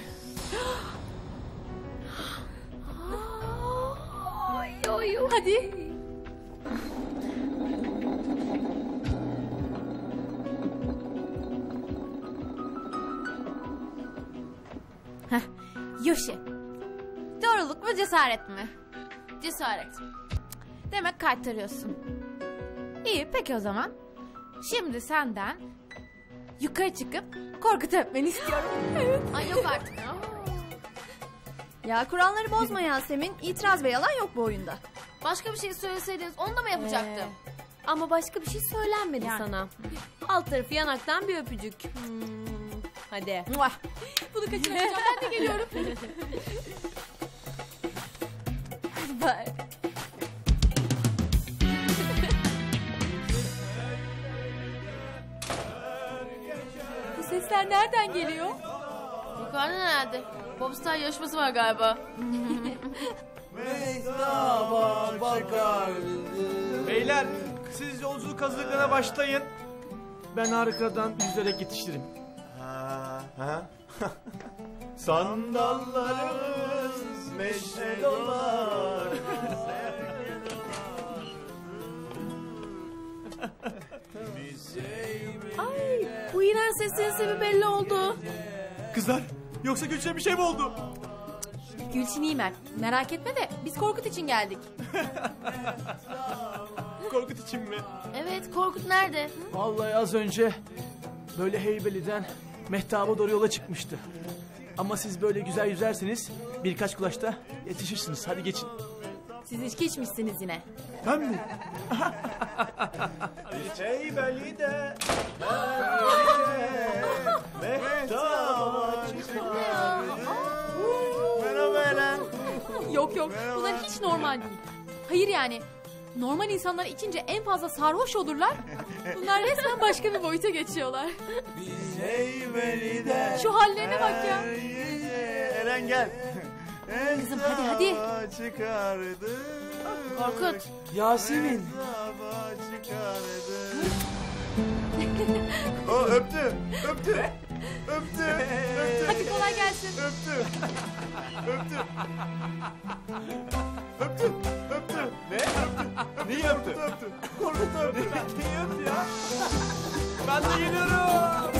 Hadi. Yoshi. Doğruluk mu cesaret mi? Cesaret. Demek kaytarıyorsun. İyi peki o zaman. Şimdi senden yukarı çıkıp Korkut öpmeni istiyorum. Evet. Ay yok artık. Ya kuralları bozma Yasemin. İtiraz ve yalan yok bu oyunda. Başka bir şey söyleseydiniz onu da mı yapacaktım? Ama başka bir şey söylenmedi sana. Alt tarafı yanaktan bir öpücük. Hadi. Bunu kaçırmayacağım. Ben de geliyorum. Bye. Bu sesler nereden geliyor? Yukarıdan herhalde. Popstar yarışması var galiba. Mehtaba bakardı. Beyler siz yolculuk hazırlıklarına başlayın. Ben arkadan yüzerek yetişirim. Sandallarımız meşe dolar. Ay, bu iğrenç seslerin sebebi belli oldu. Kızlar yoksa Gülçin'e bir şey mi oldu? Gülçin iyi Mert. Merak etme de biz Korkut için geldik. Korkut için mi? Evet, Korkut nerede? Vallahi az önce böyle Heybeli'den Mehtap'a doğru yola çıkmıştı. Ama siz böyle güzel yüzerseniz birkaç kulaşta yetişirsiniz. Hadi geçin. Siz içki içmişsiniz yine. Ben mi? Biz Heybeli'de mehtaba çıkardık. Yok yok. Bunlar hiç normal değil. Hayır yani. Normal insanlar içince en fazla sarhoş olurlar. Bunlar resmen başka bir boyuta geçiyorlar. Şu hallerine bak ya. Eren gel. Kızım hadi. Korkut. Yasemin. O öptü. Hadi kolay gelsin. Öptü. Ne? Niye öptü? Korkut öptü. Niye öptü ya? Ben de geliyorum.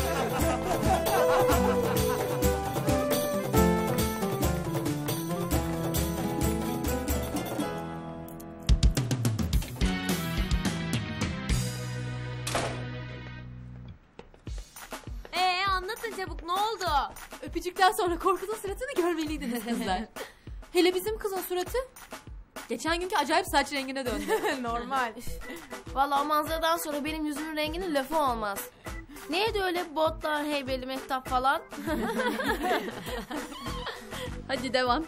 Anlatın çabuk, ne oldu? Öpücükten sonra Korkut'un suratını görmeliydiniz kızlar. Hele bizim kızın suratı geçen günkü acayip saç rengine döndü. Normal. Vallahi o manzaradan sonra benim yüzümün renginin lafı olmaz. Neydi öyle botlar, heybeli, mehtap falan? Hadi devam.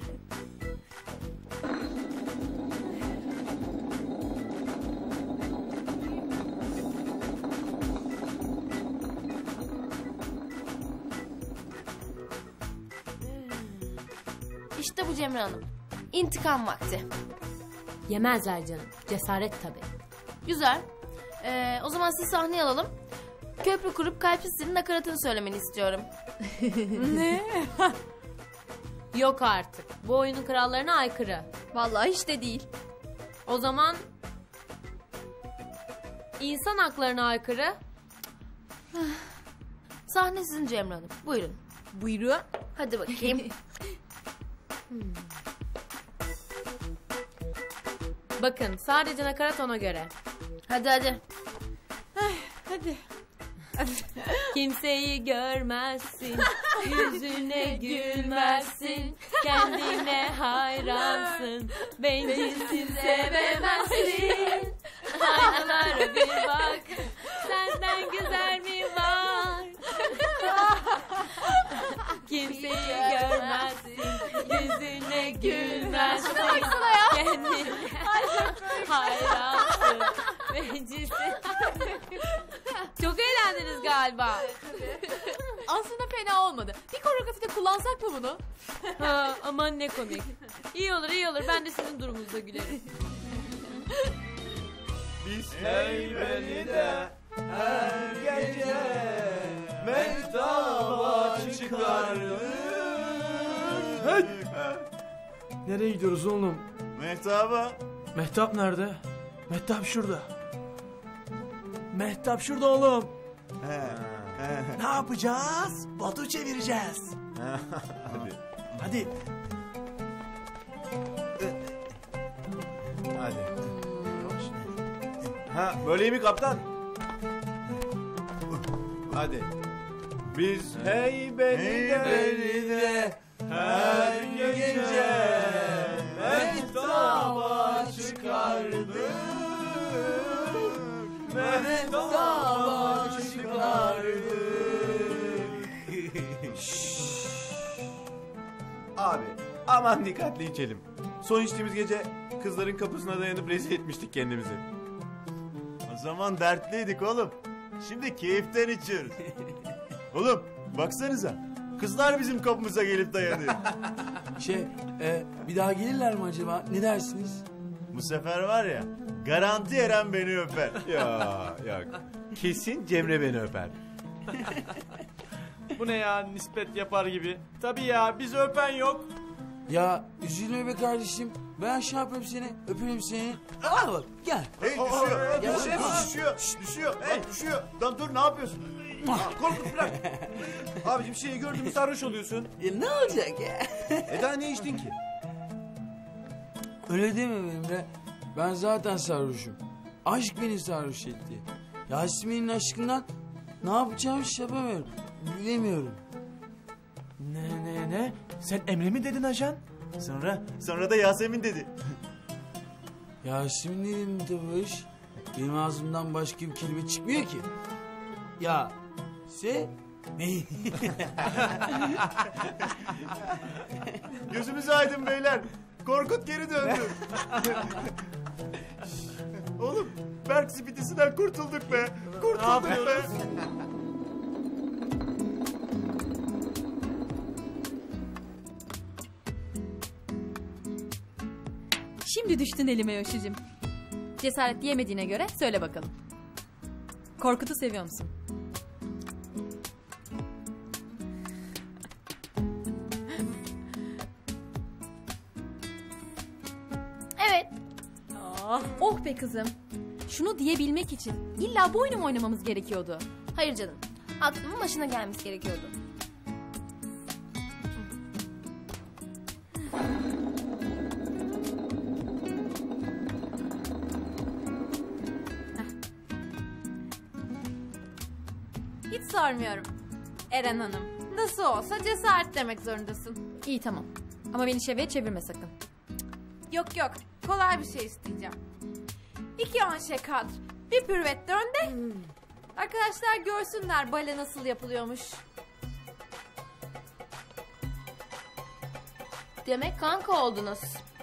İşte bu Cemre Hanım. İntikam vakti. Yemezler canım. Cesaret tabii. Güzel. O zaman siz sahneye alalım. Köprü kurup kalpsizliğinin nakaratını söylemeni istiyorum. Ne? Yok artık. Bu oyunun kurallarına aykırı. Vallahi hiç de değil. O zaman insan haklarına aykırı. Sahne sizin Cemre Hanım. Buyurun. Buyurun. Hadi bakayım. Bakın sadece nakarat ona göre. Hadi. Hadi. Kimseyi görmezsin, yüzüne gülmezsin, kendine hayransın, bencilsin sevemezsin. Aynalara bir bak, senden güzel mi var? Kimseyi görmezsin, yüzüne gülmezsin, kendine hayransın, bencilsin. Çok eğlendiniz galiba. Aslında fena olmadı. Bir koreografide kullansak mı bunu? Ha, aman ne komik. İyi olur. Ben de sizin durumunuzda gülerim. Biz Heybeli'de her gece mehtaba çıkardık. Nereye gidiyoruz oğlum? Mehtaba. Mehtap nerede? Mehtap şurada. Mehtap şurada oğlum. Ne yapacağız? Botu çevireceğiz. Hadi. Ha, böyle mi kaptan? Hadi. Biz Heybeli'de her gece mehtaba çıkardık. Mehtaba çıkardık. Abi aman dikkatli içelim. Son içtiğimiz gece kızların kapısına dayanıp rezil etmiştik kendimizi. O zaman dertliydik oğlum. Şimdi keyiften içiyoruz. Oğlum baksanıza. Kızlar bizim kapımıza gelip dayanıyor. Bir daha gelirler mi acaba? Ne dersiniz? Bu sefer var ya, garanti Eren beni öper. Ya kesin Cemre beni öper. Bu ne ya, nispet yapar gibi. Tabii ya, bizi öpen yok. Ya üzülme be kardeşim. Ben şey yapayım seni, öpeyim seni. Al bak, gel. Hey düşüyor. Düşüyor. Lan dur, ne yapıyorsun? Korkut bırak. Abicim şeyi gördün mü sarhoş oluyorsun. Ne olacak ya? Daha ne içtin ki? Öyle deme benimle. Ben zaten sarhoşum. Aşk beni sarhoş etti. Yasemin'in aşkından ne yapacağımı hiç yapamıyorum. Bilemiyorum. Ne? Sen Emre mi dedin ajan? Sonra da Yasemin dedi. Yasemin dedim tabii. Benim ağzımdan başka bir kelime çıkmıyor ki. Gözümüz aydın beyler. Korkut geri döndü. Oğlum Berk zibidisinden kurtulduk be. Kurtulduk be. Şimdi düştün elime Yoşucuğum. Cesaret diyemediğine göre söyle bakalım. Korkut'u seviyor musun? Evet. Oh be kızım. Şunu diyebilmek için illa bu oyunu mu oynamamız gerekiyordu? Hayır canım. Aklımın başına gelmesi gerekiyordu. Hiç sormuyorum. Eren Hanım. Nasıl olsa cesaret demek zorundasın. İyi tamam. Ama beni şeveye çevirme sakın. Yok yok. Kolay bir şey isteyeceğim. 2 onşe kadr. Bir pürvet dön de. Arkadaşlar görsünler bale nasıl yapılıyormuş. Demek kanka oldunuz.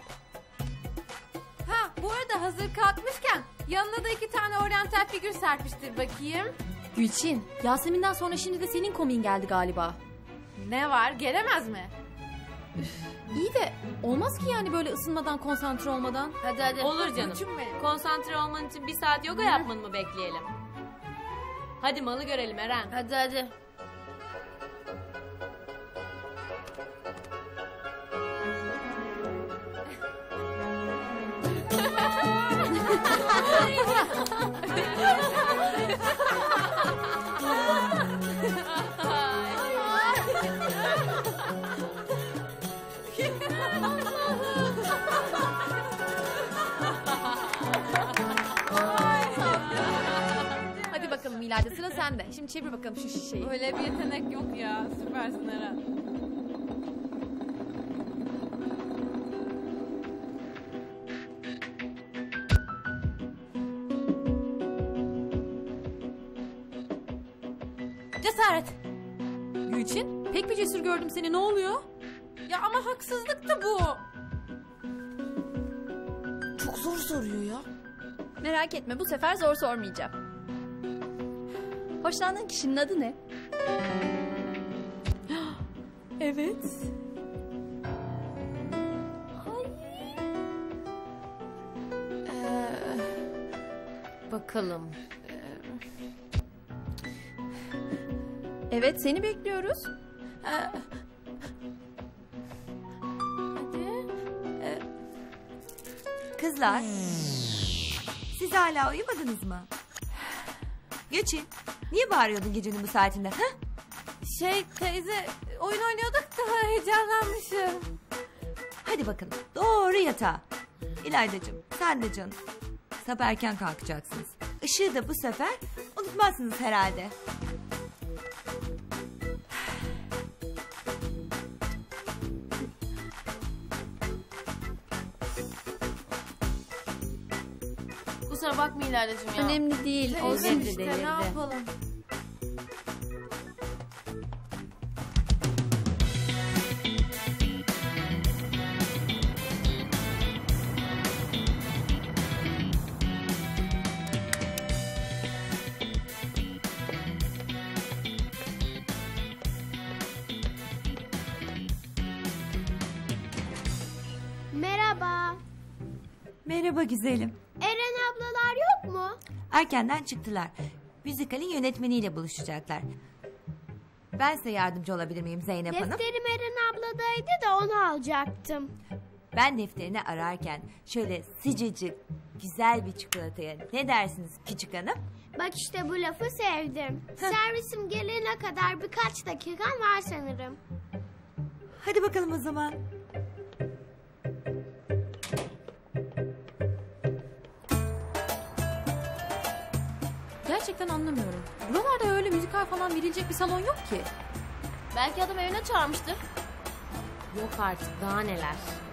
Ha bu arada hazır kalkmışken yanına da 2 tane oryantal figür serpiştir bakayım. Gülçin, Yasemin'den sonra şimdi de senin komiğin geldi galiba. Ne var, gelemez mi? İyi de olmaz ki yani böyle ısınmadan, konsantre olmadan. Hadi hadi. Olur canım. Konsantre olman için 1 saat yoga yapmanı mı bekleyelim? Hadi malı görelim Eren. Hadi hadi. Hadi bakalım İlayda, sıra sende. Şimdi çevir bakalım şu şişeyi. Öyle bir yetenek yok ya. Süpersin Eren. Cesaret. Gülçin, pek bir cesur gördüm seni. Ne oluyor? Ya ama haksızlıktı bu. Çok zor soruyor ya. Merak etme bu sefer zor sormayacağım. Hoşlandığın kişinin adı ne? Evet. Bakalım. Evet seni bekliyoruz. Kızlar. Siz hala uyumadınız mı? Geçin. Niye bağırıyordun gecenin bu saatinde? Ha? Teyze oyun oynuyorduk da heyecanlanmışım. Hadi bakalım doğru yatağa. İlaydacığım sen de canım. Sabah erken kalkacaksınız. Işığı da bu sefer unutmazsınız herhalde. Kusura bakma İlaydacığım ya. Önemli değil. Olsun işte ne yapalım. Merhaba. Merhaba güzelim. Eren ablalar yok mu? Erkenden çıktılar. Müzikalin yönetmeniyle buluşacaklar. Ben size yardımcı olabilir miyim Zeynep Hanım? Defterim Eren abladaydı da onu alacaktım. Ben defterini ararken şöyle sıcacık güzel bir çikolataya ne dersiniz küçük hanım? Bak işte bu lafı sevdim. Servisim gelene kadar birkaç dakikam var sanırım. Hadi bakalım o zaman. Gerçekten anlamıyorum. Buralarda öyle müzikal falan verilecek bir salon yok ki. Belki adam evine çağırmıştır. Yok artık daha neler.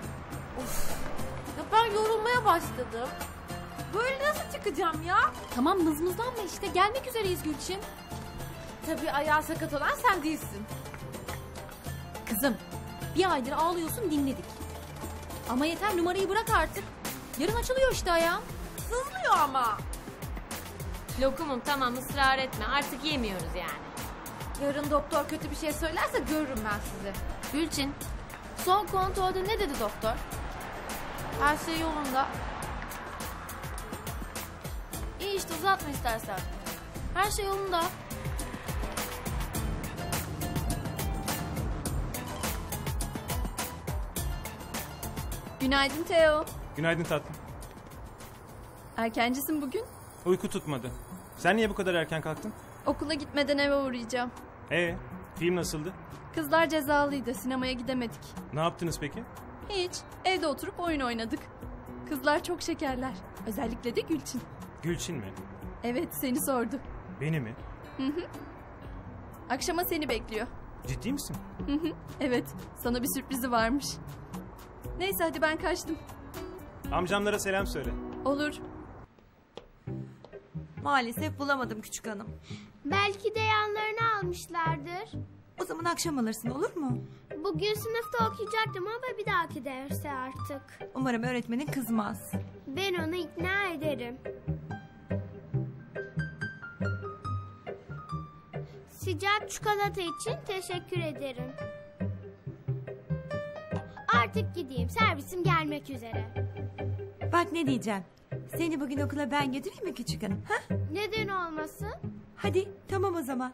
Ya ben yorulmaya başladım. Böyle nasıl çıkacağım ya? Tamam mızmızlanma işte, gelmek üzereyiz Gülçin. Tabii ayağı sakat olan sen değilsin. Kızım, Bir aydır ağlıyorsun dinledik. Ama yeter numarayı bırak artık. Yarın açılıyor işte ayağım. Sızlıyor ama. Lokumum tamam ısrar etme artık yemiyoruz yani. Yarın doktor kötü bir şey söylerse görürüm ben sizi. Gülçin, son kontrolde ne dedi doktor? Her şey yolunda. İyi işte uzatma istersen. Her şey yolunda. Günaydın Teo. Günaydın tatlım. Erkencisin bugün. Uyku tutmadı. Sen niye bu kadar erken kalktın? Okula gitmeden eve uğrayacağım. Film nasıldı? Kızlar cezalıydı. Sinemaya gidemedik. Ne yaptınız peki? Hiç. Evde oturup oyun oynadık. Kızlar çok şekerler. Özellikle de Gülçin. Gülçin mi? Evet seni sordu. Beni mi? Hı hı. Akşama seni bekliyor. Ciddi misin? Hı hı. Evet sana bir sürprizi varmış. Neyse hadi ben kaçtım. Amcamlara selam söyle. Olur. Maalesef bulamadım küçük hanım. Belki de yanlarını almışlardır. O zaman akşam alırsın olur mu? Bugün sınıfta okuyacaktım ama bir dahaki derse artık. Umarım öğretmenin kızmaz. Ben onu ikna ederim. Sıcak çikolata için teşekkür ederim. Artık gideyim. Servisim gelmek üzere. Bak ne diyeceğim. Seni bugün okula ben götüreyim mi küçük hanım? Ha? Neden olmasın? Hadi tamam o zaman.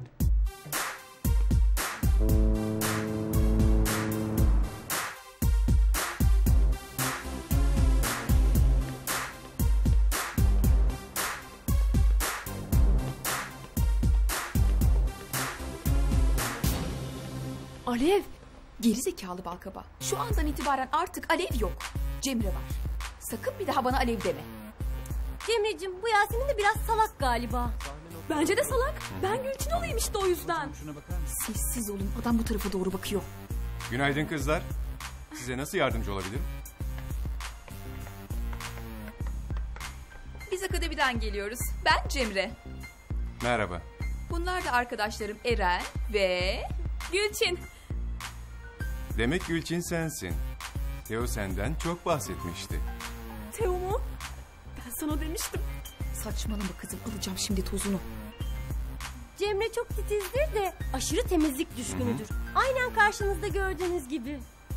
Alev! Gerizekalı balkaba. Şu andan itibaren artık Alev yok. Cemre var. Sakın bir daha bana Alev deme. Cemre'cim bu Yasemin de biraz salak galiba. Bence de salak. Ben Gülçin olayım işte o yüzden. Sessiz olun. Adam bu tarafa doğru bakıyor. Günaydın kızlar. Size nasıl yardımcı olabilirim? Biz akademiden geliyoruz. Ben Cemre. Merhaba. Bunlar da arkadaşlarım Eren ve... Gülçin. Demek Gülçin sensin. Teo senden çok bahsetmişti. Teo mu? Ben sana demiştim. Saçmalama kızım. Alacağım şimdi tozunu. Cemre çok titizdir de aşırı temizlik düşkünüdür. Aynen karşınızda gördüğünüz gibi.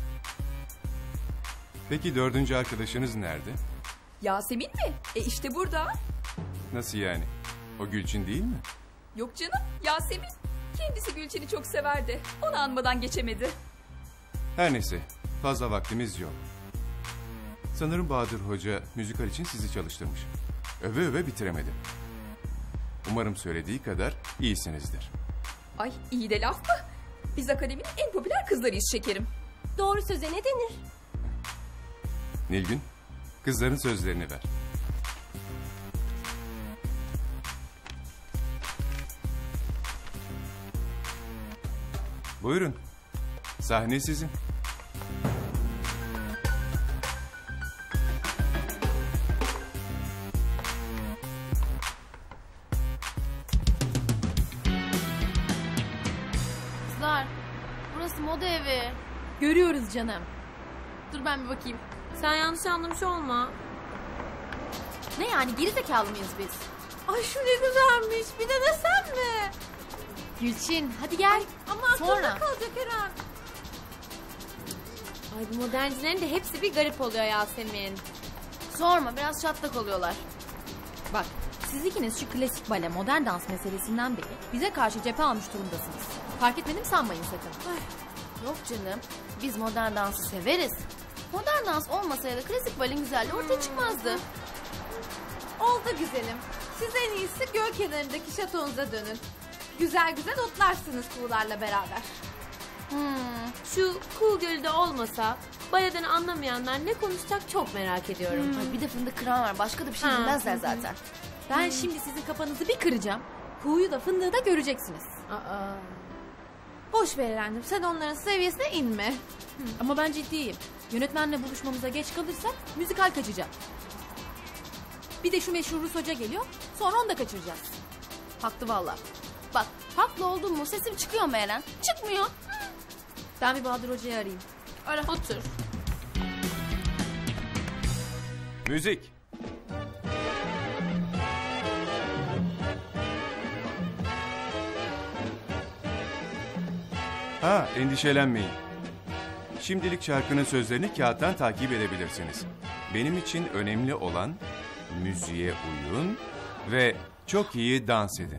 Peki dördüncü arkadaşınız nerede? Yasemin mi? İşte burada. Nasıl yani? O Gülçin değil mi? Yok canım, Yasemin. Kendisi Gülçin'i çok severdi. Onu anmadan geçemedi. Her neyse. Fazla vaktimiz yok. Sanırım Bahadır Hoca müzikal için sizi çalıştırmış. Öve öve bitiremedi. Umarım söylediği kadar iyisinizdir. Ay iyi de laf mı? Biz akademinin en popüler kızlarıyız şekerim. Doğru söze ne denir? Nilgün, kızların sözlerini ver. Buyurun. Sahne sizin. Kızlar, burası moda evi. Görüyoruz canım. Dur ben bir bakayım. Sen yanlış anlamış olma. Ne yani gerizekalı mıyız biz? Ay şu ne güzelmiş. Bir de sen mi? Gülçin hadi gel. Ama aklımda Sonra. kalacak Eren. Ay bu modencilerin de hepsi bir garip oluyor Yasemin. Sorma biraz çatlak oluyorlar. Bak siz ikiniz şu klasik bale modern dans meselesinden beri bize karşı cephe almış durumdasınız. Fark etmedim sanmayın sakın. Ay. Yok canım biz modern dansı severiz. Modern dans olmasaydı klasik balenin güzelliği ortaya çıkmazdı. Oldu güzelim. Siz en iyisi göl kenarındaki şatonuza dönün. Güzel güzel otlarsınız kuğularla beraber. Şu Kuğu Gölü'de olmasa baleden anlamayanlar ne konuşacak çok merak ediyorum. Ay, bir de fındık kıran var başka da bir şey Ha. bilmezler zaten. Ben şimdi sizin kafanızı bir kıracağım. Kuğuyu da fındığı da göreceksiniz. Boş ver Eren'cim sen onların seviyesine inme. Ama ben ciddiyim. Yönetmenle buluşmamıza geç kalırsak müzikal kaçacak. Bir de şu meşhur Rus hoca geliyor. Sonra onu da kaçıracağız. Haklı valla. Bak haklı oldun mu sesim çıkıyor mu Eren? Çıkmıyor. Ben bir Bahadır Hoca'yı arayayım. Öyle otur. Müzik. Ha, endişelenmeyin. Şimdilik şarkının sözlerini kağıttan takip edebilirsiniz. Benim için önemli olan müziğe uyun ve çok iyi dans edin.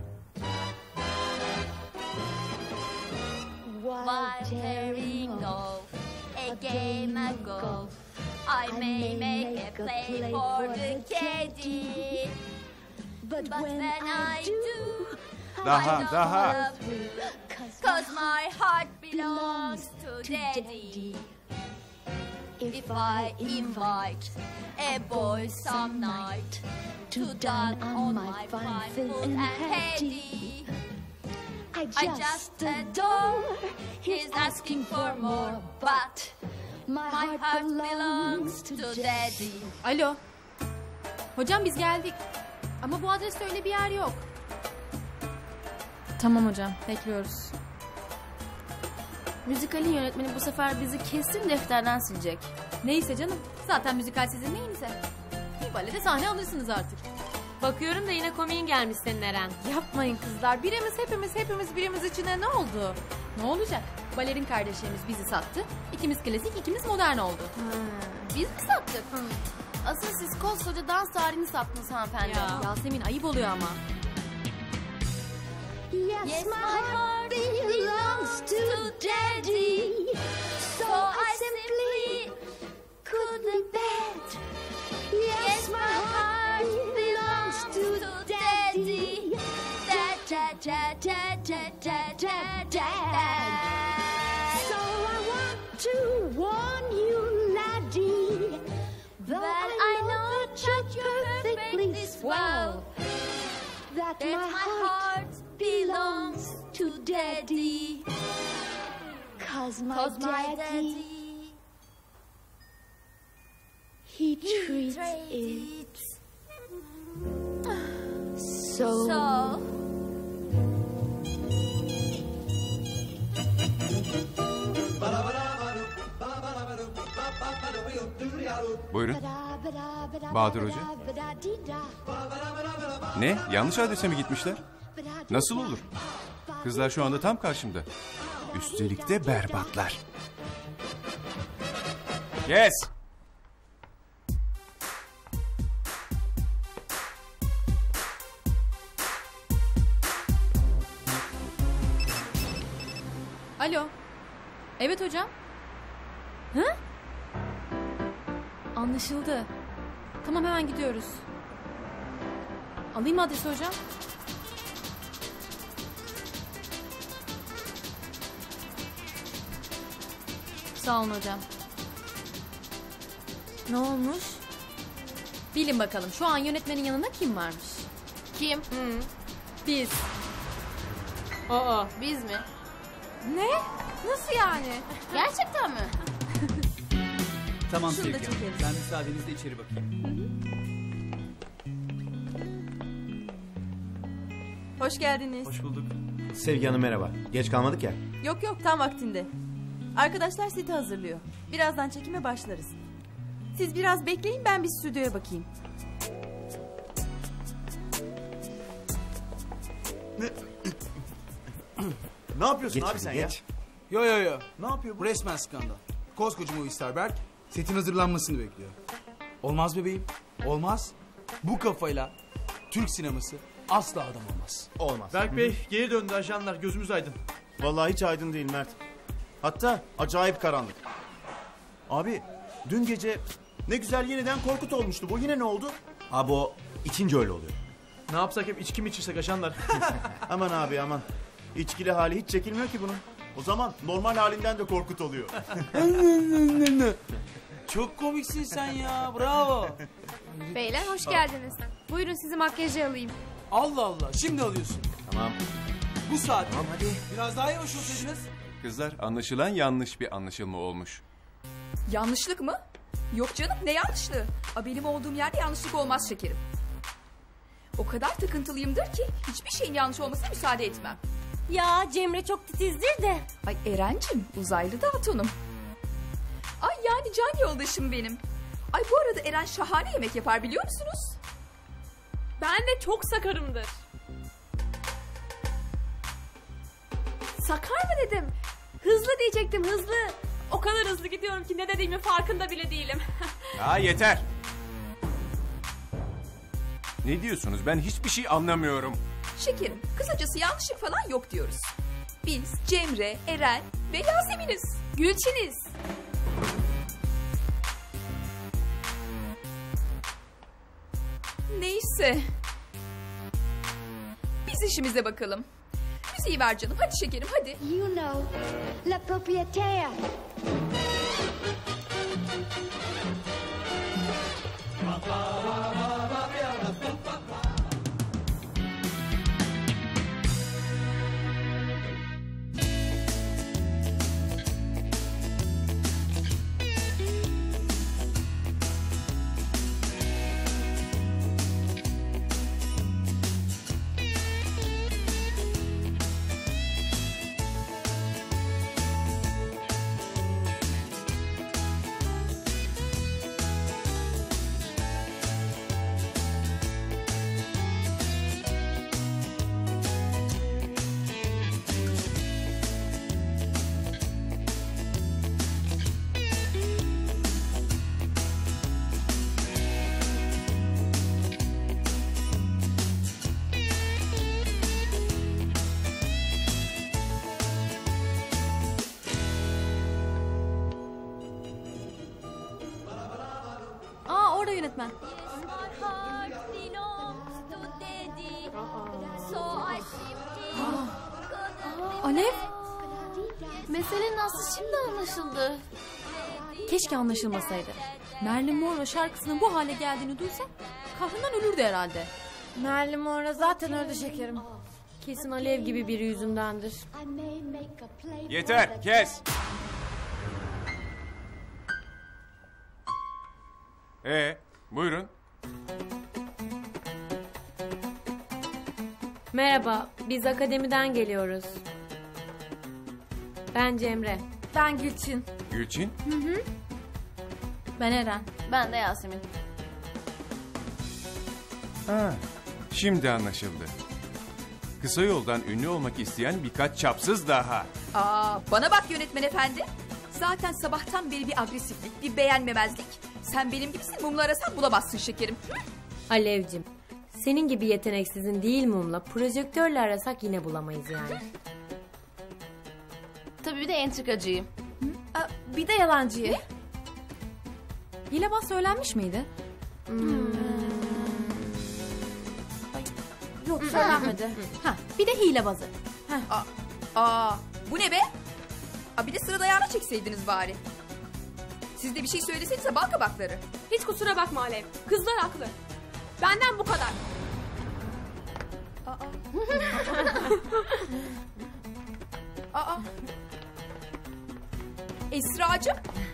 While playing golf, a game of golf, I may make a play for the caddy. But when I do, Daha, I don't daha. love you, 'cause my heart belongs to daddy. If I invite a boy some night to dine on my fine food and heady, I just adore his asking for more, but my heart belongs to daddy. Alo. Hocam biz geldik. Ama bu adreste öyle bir yer yok. Tamam hocam, bekliyoruz. Müzikalin yönetmeni bu sefer bizi kesin defterden silecek. Neyse canım, zaten müzikal sizin neyinize. Bir balede sahne alırsınız artık. Bakıyorum da yine komiğin gelmiş senin Eren. Yapmayın kızlar, hepimiz birimiz içine ne oldu? Ne olacak? Balerin kardeşlerimiz bizi sattı. İkimiz klasik, ikimiz modern oldu. Biz mi sattık? Asıl siz koskoca dans tarihini sattınız hanımefendi. Yasemin ayıp oluyor ama. Yes, my heart belongs to daddy. So I simply couldn't bet. Yes, my heart belongs to daddy. Dad, dad, dad, dad, dad, dad, dad. So I want to warn you, laddie, that I know that you're perfectly swell, that my heart belongs to daddy, 'cause my daddy, he treats it so. Buyurun. Bahadır Hoca. Ne? Yanlış adrese mi gitmişler? Nasıl olur? Kızlar şu anda tam karşımda. Üstelik de berbatlar. Yes. Alo. Evet hocam. Hı? Anlaşıldı. Tamam hemen gidiyoruz. Alayım mı adresi hocam? Sağ olun hocam. Ne olmuş? Bilin bakalım şu an yönetmenin yanında kim varmış? Kim? Biz. Aa, biz mi? Ne? Nasıl yani? Gerçekten mi? Tamam Şunu da Sevgi Hanım. çekeriz. Ben müsaadenizle içeri bakayım. Hoş geldiniz. Hoş bulduk. Sevgi Hanım merhaba. Geç kalmadık ya. Yok tam vaktinde. Arkadaşlar seti hazırlıyor. Birazdan çekime başlarız. Siz biraz bekleyin, ben bir stüdyoya bakayım. Ne yapıyorsun Geç abi sen geç. Yo. Ne yapıyor bu? Bu resmen skandal. Koskoca Movistar Berk setin hazırlanmasını bekliyor. Olmaz bebeğim. Olmaz. Bu kafayla Türk sineması asla adam olmaz. Olmaz. Berk Bey geri döndü ajanlar, gözümüz aydın. Vallahi hiç aydın değil Mert. Hatta acayip karanlık. Abi dün gece ne güzel yeniden Korkut olmuştu. Bu yine ne oldu? Abi o içince öyle oluyor. Ne yapsak, hep içki mi içirsek ajanlar? Aman abi aman. İçkili hali hiç çekilmiyor ki bunun. O zaman normal halinden de Korkut oluyor. Çok komiksin sen ya, bravo. Beyler hoş geldiniz. Buyurun sizi makyaja alayım. Allah Allah, şimdi alıyorsun. Tamam. Bu saat. Tamam hadi. Biraz daha yavaş olsaydınız. Kızlar anlaşılan yanlış bir anlaşılma olmuş. Yanlışlık mı? Yok canım, ne yanlışlığı? Benim olduğum yerde yanlışlık olmaz şekerim. O kadar takıntılıyımdır ki hiçbir şeyin yanlış olmasına müsaade etmem. Ya Cemre çok titizdir de. Ay Erencim, uzaylı da atonum. Yani can yoldaşım benim. Ay bu arada Eren şahane yemek yapar biliyor musunuz? Ben de çok sakarımdır. Sakar mı dedim? Hızlı diyecektim, hızlı. O kadar hızlı gidiyorum ki ne dediğimin farkında bile değilim. Ya yeter. Ne diyorsunuz? Ben hiçbir şey anlamıyorum. Şekerim, kısacası yanlışlık falan yok diyoruz. Biz Cemre, Eren ve Yasemin'iz. Gülçin'iz. Neyse. Biz işimize bakalım. Müziği ver canım. Hadi şekerim hadi. You know, la propriétaire. Aa orada yönetmen. Alev? Meselenin aslı şimdi anlaşıldı. Keşke anlaşılmasaydı. Marilyn Monroe şarkısının bu hale geldiğini duysa kahrından ölürdü herhalde. Marilyn Monroe zaten öldü şekerim. Kesin Alev gibi biri yüzündendir. Yeter, kes. Buyurun. Merhaba, biz akademiden geliyoruz. Ben Cemre. Ben Gülçin. Gülçin? Hı. Ben Eren. Ben de Yasemin. Ha, şimdi anlaşıldı. Kısa yoldan ünlü olmak isteyen birkaç çapsız daha. Bana bak yönetmen efendi. Zaten sabahtan beri bir agresiflik, bir beğenmemezlik. Sen benim gibisin, mumla arasan bulamazsın şekerim. Alevcim, senin gibi yeteneksizin değil mumla projektörle arasak yine bulamayız yani. Tabii bir de entrikacıyım. Bir de yalancıyı. Hilebaz söylenmiş miydi? Yok söylenmedi. Bir de hilebazı. Bu ne be? Bir de sıra dayağına çekseydiniz bari. Siz de bir şey söylesenize bal kabakları. Hiç kusura bakma Alev. Kızlar haklı. Benden bu kadar. Esra'cığım.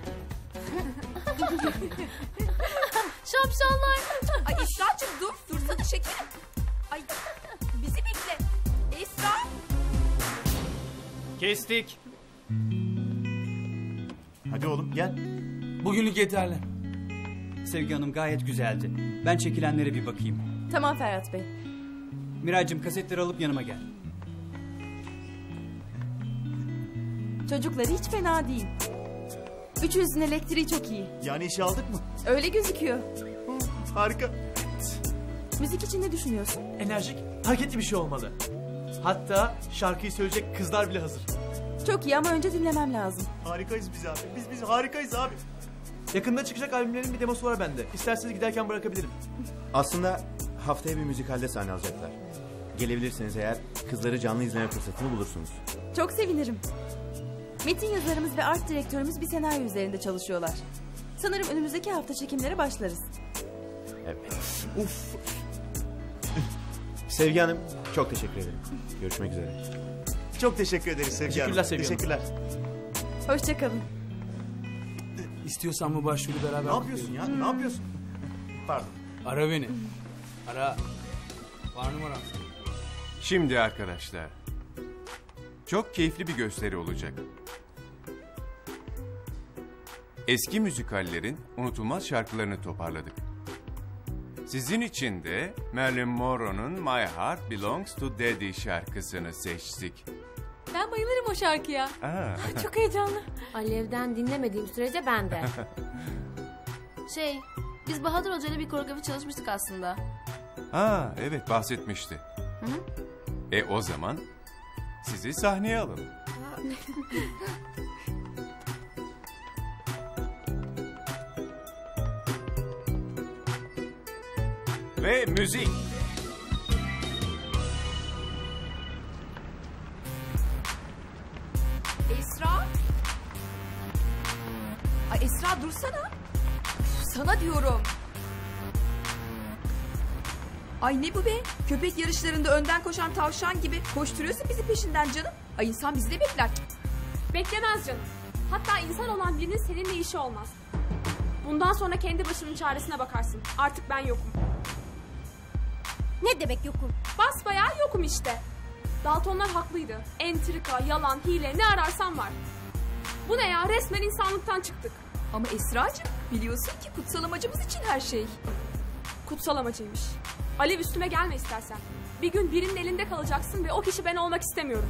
Şapşallar. Ay Esra'cığım dursana şekerim. Ay bizi bekle. Esra. Kestik. Hadi oğlum gel. Bugünlük yeterli. Sevgi Hanım gayet güzeldi. Ben çekilenlere bir bakayım. Tamam Ferhat Bey. Miraycığım kasetleri alıp yanıma gel. Çocukları hiç fena değil. Üçünüzün elektriği çok iyi. Yani işe aldık mı? Öyle gözüküyor. Harika. Müzik için ne düşünüyorsun? Enerjik, hareketli bir şey olmalı. Hatta şarkıyı söyleyecek kızlar bile hazır. Çok iyi ama önce dinlemem lazım. Harikayız biz abi. Biz harikayız abi. Yakında çıkacak albümlerin bir demosu var bende. İsterseniz giderken bırakabilirim. Aslında haftaya bir müzikalde sahne alacaklar. Gelebilirseniz eğer kızları canlı izleme fırsatını bulursunuz. Çok sevinirim. Metin yazarımız ve art direktörümüz bir senaryo üzerinde çalışıyorlar. Sanırım önümüzdeki hafta çekimlere başlarız. Evet. Sevgi Hanım çok teşekkür ederim. Görüşmek üzere. Çok teşekkür ederiz Sevgi Hanım. Teşekkürler Sevgi Hanım. Teşekkürler. Hoşçakalın. İstiyorsan bu başvuru beraber... Ne yapıyorsun ya? Ne yapıyorsun? Pardon. Ara beni. Ara. Var numaram. Şimdi arkadaşlar. Çok keyifli bir gösteri olacak. eski müzikallerin unutulmaz şarkılarını toparladık. Sizin için de Marilyn Monroe'nun My Heart Belongs to Daddy şarkısını seçtik. Ben bayılırım o şarkıya. Çok heyecanlı. Alev'den dinlemediğim sürece ben de. Biz Bahadır Hoca ile bir koreografi çalışmıştık aslında. Evet bahsetmişti. O zaman sizi sahneye alalım. Ve müzik. Esra? Ay Esra dursana. Sana diyorum. Ay ne bu be? Köpek yarışlarında önden koşan tavşan gibi koşturuyorsun bizi peşinden canım. Ay insan bizi de bekler. Beklemez canım. Hatta insan olan birinin seninle işi olmaz. Bundan sonra kendi başının çaresine bakarsın. Artık ben yokum. Ne demek yokum? Basbayağı yokum işte. Daltonlar haklıydı. Entrika, yalan, hile ne ararsan var. Bu ne ya? Resmen insanlıktan çıktık. Ama Esra'cığım biliyorsun ki kutsal amacımız için her şey. Kutsal amacıymış. Alev üstüme gelme istersen. Bir gün birinin elinde kalacaksın ve o kişi ben olmak istemiyorum.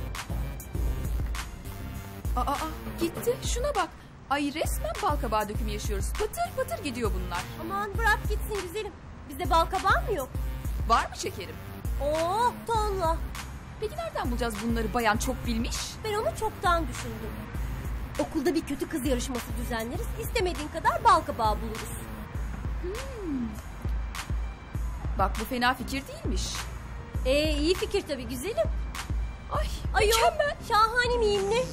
Gitti şuna bak. Ay resmen balkabağı dökümü yaşıyoruz. Patır patır gidiyor bunlar. Aman bırak gitsin güzelim. Bizde bal kabağı mı yok? Var mı şekerim? Tonla. Peki nereden bulacağız bunları bayan çok bilmiş? Ben onu çoktan düşündüm. Okulda bir kötü kız yarışması düzenleriz. İstemediğin kadar bal kabağı buluruz. Bak bu fena fikir değilmiş. İyi fikir tabii güzelim. Ay mükemmel. Şahane miyim ne?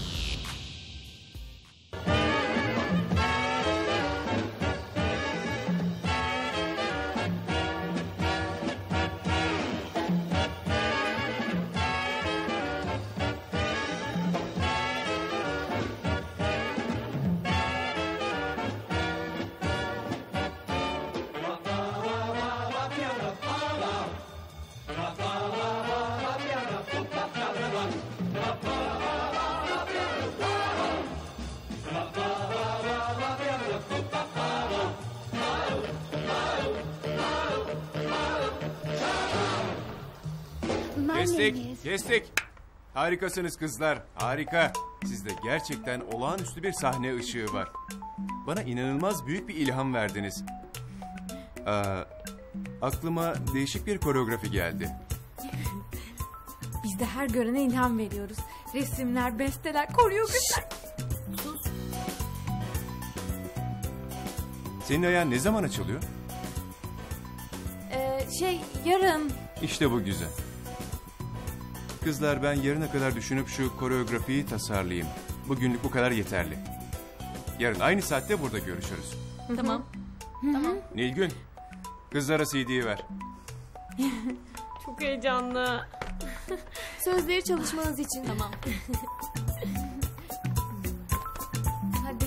Kestik. Harikasınız kızlar. Harika. Sizde gerçekten olağanüstü bir sahne ışığı var. Bana inanılmaz büyük bir ilham verdiniz. Aklıma değişik bir koreografi geldi. Biz de her görene ilham veriyoruz. Resimler, besteler, koreografiler. Senin ayağın ne zaman açılıyor? Yarın. İşte bu güzel. Kızlar ben yarına kadar düşünüp şu koreografiyi tasarlayayım. Bugünlük bu kadar yeterli. Yarın aynı saatte burada görüşürüz. Tamam. Nilgün, kızlara CD'yi ver. Çok heyecanlı. Sözleri çalışmanız için. Tamam. Hadi.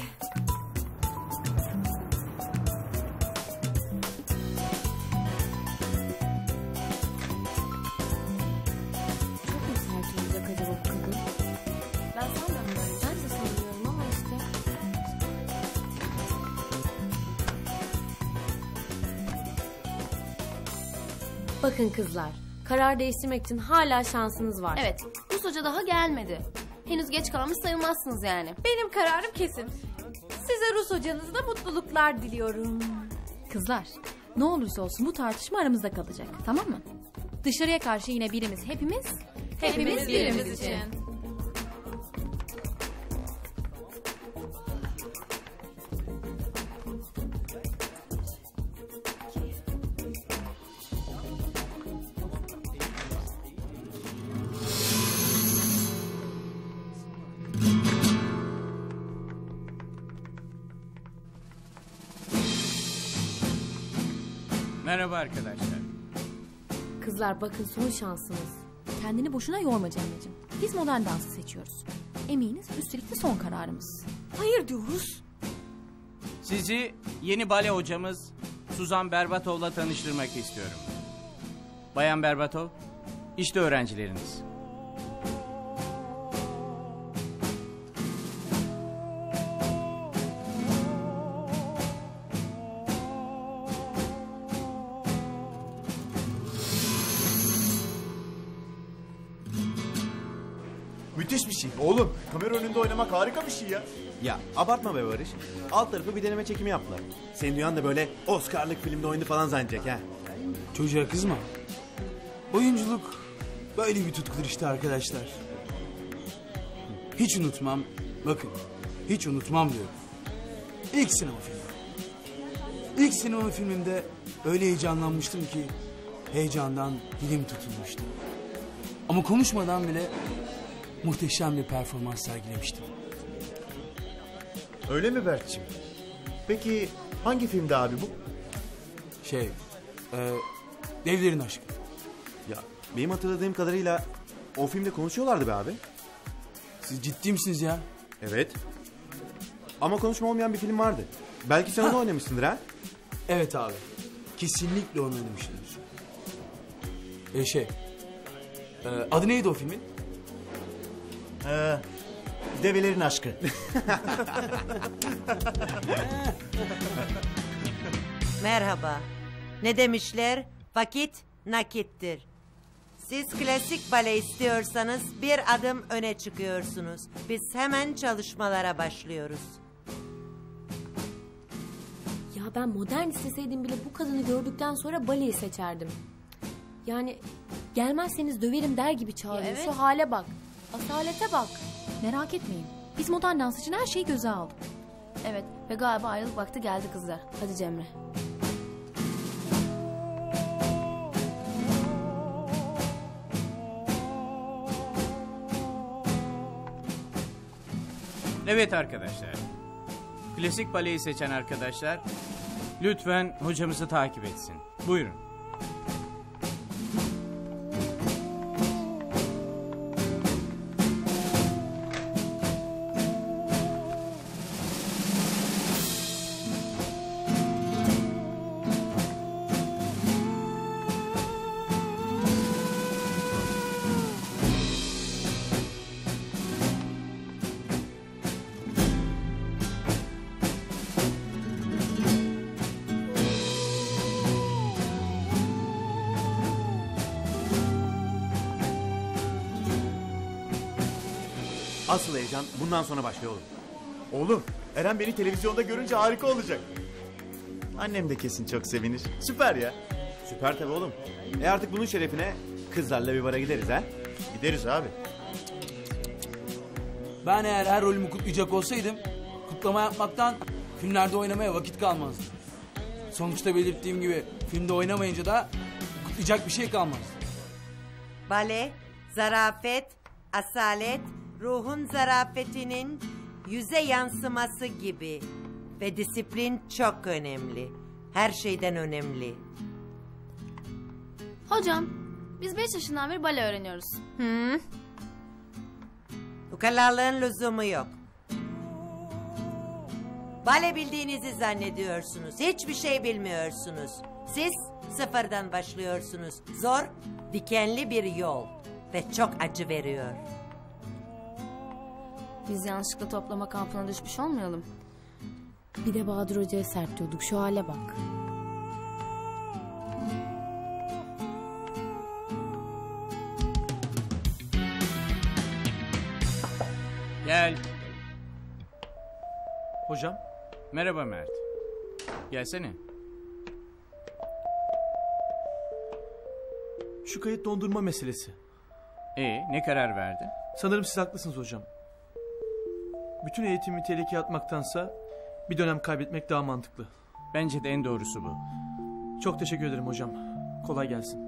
Bakın kızlar, karar değiştirmek için hala şansınız var. Evet, Rus Hoca daha gelmedi. Henüz geç kalmış sayılmazsınız yani. Benim kararım kesin. Size Rus hocanızla mutluluklar diliyorum. Kızlar, ne olursa olsun bu tartışma aramızda kalacak, tamam mı? Dışarıya karşı yine birimiz hepimiz birimiz için. Merhaba arkadaşlar. Kızlar bakın son şansınız. Kendini boşuna yorma Cemre'ciğim. Biz modern dansı seçiyoruz. Eminiz üstelik de son kararımız. Hayır diyoruz. Sizi yeni bale hocamız Suzan Berbatov'la tanıştırmak istiyorum. Bayan Berbatov, işte öğrencileriniz. müthiş bir şey. Oğlum kamera önünde oynamak harika bir şey ya. Ya abartma be Barış. Alt tarafı bir deneme çekimi yaptılar. Senin duyan da böyle Oscar'lık filmde oynadı falan zannedecek ha. Çocuğa kızma. Oyunculuk böyle bir tutkudur işte arkadaşlar. Hiç unutmam. Bakın hiç unutmam diyorum. İlk sinema filmi. İlk sinema filmimde öyle heyecanlanmıştım ki heyecandan dilim tutulmuştu. Ama konuşmadan bile muhteşem bir performans sergilemiştim. Öyle mi Berk'ciğim? Peki hangi filmdi abi bu? Devlerin Aşkı. Ya benim hatırladığım kadarıyla o filmde konuşuyorlardı be abi. Siz ciddi misiniz ya? Evet. Ama konuşma olmayan bir film vardı. Belki sen onu oynamışsındır ha? Evet abi. Kesinlikle onu oynamışımdır. Adı neydi o filmin? Develerin Aşkı. Merhaba. Ne demişler? Vakit nakittir. Siz klasik bale istiyorsanız bir adım öne çıkıyorsunuz. Biz hemen çalışmalara başlıyoruz. Ya ben modern isteseydim bile bu kadını gördükten sonra baleyi seçerdim. Yani gelmezseniz döverim der gibi çağırıyor. Ya evet. Şu hale bak. Asalete bak. Merak etmeyin. Biz modern dans için her şeyi göze aldık. Evet ve galiba ayrılık vakti geldi kızlar. Hadi Cemre. Evet arkadaşlar. Klasik baleyi seçen arkadaşlar lütfen hocamızı takip etsin. Buyurun. Asıl heyecan bundan sonra başlıyor oğlum. Oğlum Eren beni televizyonda görünce harika olacak. Annem de kesin çok sevinir. Süper ya. Süper tabii oğlum. Artık bunun şerefine kızlarla bir bara gideriz ha? Gideriz abi. Ben eğer her rolümü kutlayacak olsaydım kutlama yapmaktan filmlerde oynamaya vakit kalmazdı. Sonuçta belirttiğim gibi filmde oynamayınca da kutlayacak bir şey kalmaz. Bale, zarafet, asalet, ruhun zarafetinin yüze yansıması gibi. Ve disiplin çok önemli. Her şeyden önemli. Hocam biz 5 yaşından beri bale öğreniyoruz. Ukalalığın lüzumu yok. Bale bildiğinizi zannediyorsunuz. Hiçbir şey bilmiyorsunuz. Siz sıfırdan başlıyorsunuz. Zor, dikenli bir yol. Ve çok acı veriyor. Biz yanlışlıkla toplama kampına düşmüş olmayalım. Bir de Bahadır Hoca'ya sert diyorduk. Şu hale bak. Gel. Hocam. Merhaba Mert. Gelsene. Şu kayıt dondurma meselesi. Ne karar verdin? Sanırım siz haklısınız hocam. Bütün eğitimi tehlikeye atmaktansa bir dönem kaybetmek daha mantıklı. Bence de en doğrusu bu. Çok teşekkür ederim hocam. Kolay gelsin.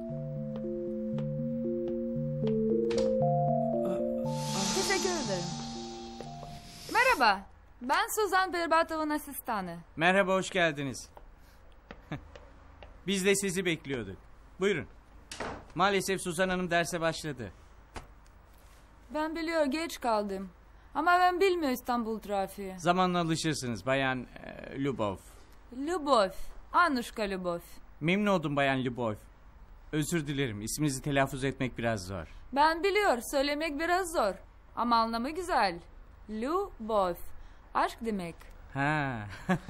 Teşekkür ederim. Merhaba. Ben Suzan Berbatov'un asistanı. Merhaba, hoş geldiniz. Biz de sizi bekliyorduk. Buyurun. Maalesef Suzan Hanım derse başladı. Ben biliyor geç kaldım. Ama ben bilmiyorum İstanbul trafiği. Zamanla alışırsınız Bayan Lubov. Lubov. Anuşka Lubov. Memnun oldum Bayan Lubov. Özür dilerim, isminizi telaffuz etmek biraz zor. Ben biliyor söylemek biraz zor. Ama anlamı güzel. Lubov. Aşk demek. Ha.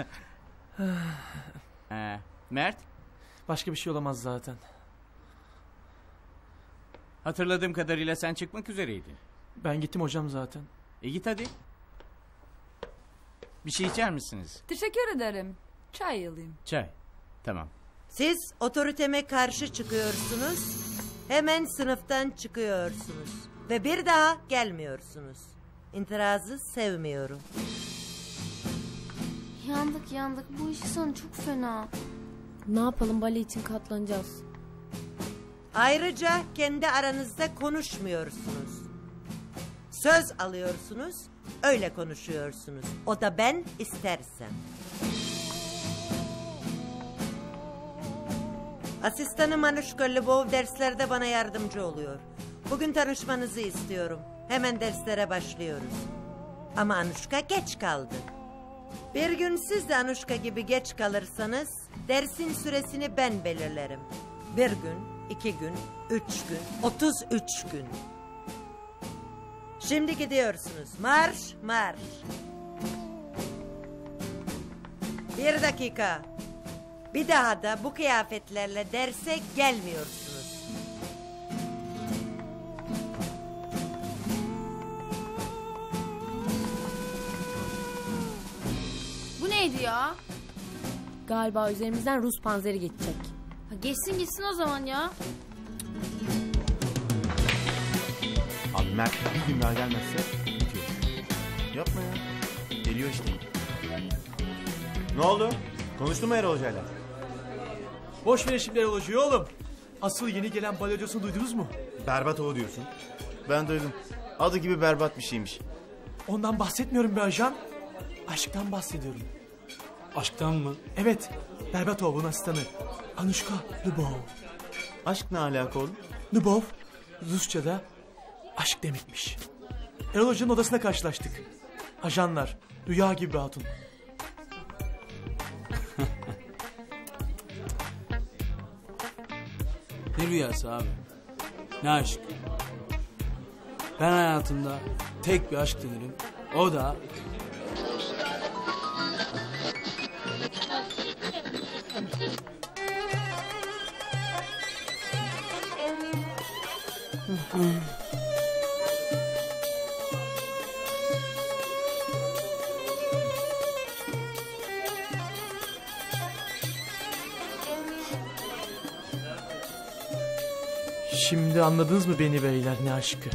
Mert? Başka bir şey olamaz zaten. Hatırladığım kadarıyla sen çıkmak üzereydin. Ben gittim hocam zaten. Git hadi. Bir şey içer misiniz? Teşekkür ederim. Çay alayım. Çay. Tamam. Siz otoriteme karşı çıkıyorsunuz. Hemen sınıftan çıkıyorsunuz. Ve bir daha gelmiyorsunuz. İtirazı sevmiyorum. Yandık. Bu iş sonu çok fena. Ne yapalım, bale için katlanacağız. Ayrıca kendi aranızda konuşmuyorsunuz. Söz alıyorsunuz, öyle konuşuyorsunuz. O da ben istersem. Asistanım Anuşka Lubov derslerde bana yardımcı oluyor. Bugün tanışmanızı istiyorum. Hemen derslere başlıyoruz. Ama Anuşka geç kaldı. Bir gün siz de Anuşka gibi geç kalırsanız dersin süresini ben belirlerim. 1 gün, 2 gün, 3 gün, 33 gün. Şimdi gidiyorsunuz. Marş, marş. 1 dakika. Bir daha da bu kıyafetlerle derse gelmiyorsunuz. Bu neydi ya? Galiba üzerimizden Rus panzeri geçecek. Ha, geçsin o zaman ya. Abi Mert bir gün daha gelmezse bitiyor. Yapma ya. Geliyor işte. Ne oldu? Konuştun mu Erol Hoca'yla? Boş verin şimdi Erol Hoca'yı oğlum. Asıl yeni gelen bale hocasını duydunuz mu? Berbat o diyorsun. Ben duydum. Adı gibi berbat bir şeymiş. Ondan bahsetmiyorum be ajan. Aşktan bahsediyorum. Aşktan mı? Evet. Berbatov'un asistanı. Anuşka Lubov. Aşk ne alaka oğlum? Lubov, Rusça'da aşk demekmiş. Erol Hoca'nın odasında karşılaştık. Ajanlar, rüya gibi bir hatun. Ne rüyası abi? Ne aşk? Ben hayatımda tek bir aşk denerim. O da... Şimdi anladınız mı beni beyler, ne aşkı?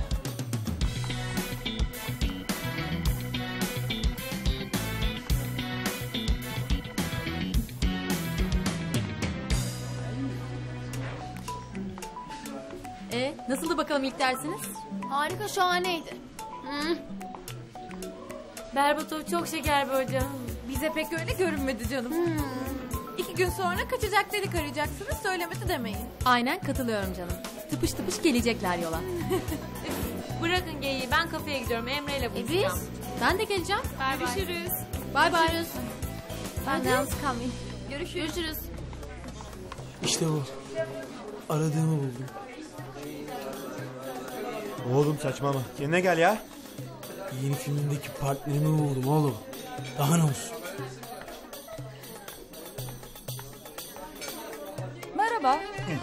Nasıldı bakalım ilk dersiniz? Harika, şahaneydi. Berbatov çok şeker bir hoca. Bize pek öyle görünmedi canım. 2 gün sonra kaçacak dedik, arayacaksınız, söylemedi demeyin. Aynen, katılıyorum canım. Tıpış tıpış gelecekler yola. Bırakın geyiği, ben kafeye gidiyorum, Emre ile buluşacağım. Ben de geleceğim. Görüşürüz. Bay bay. Ben de yalnız kalmayayım. Görüşürüz. İşte bu. Aradığımı buldum. Oğlum saçmalama. Kendine gel ya. Yeni filmindeki partnerimi buldum oğlum. Daha ne olsun? Merhaba.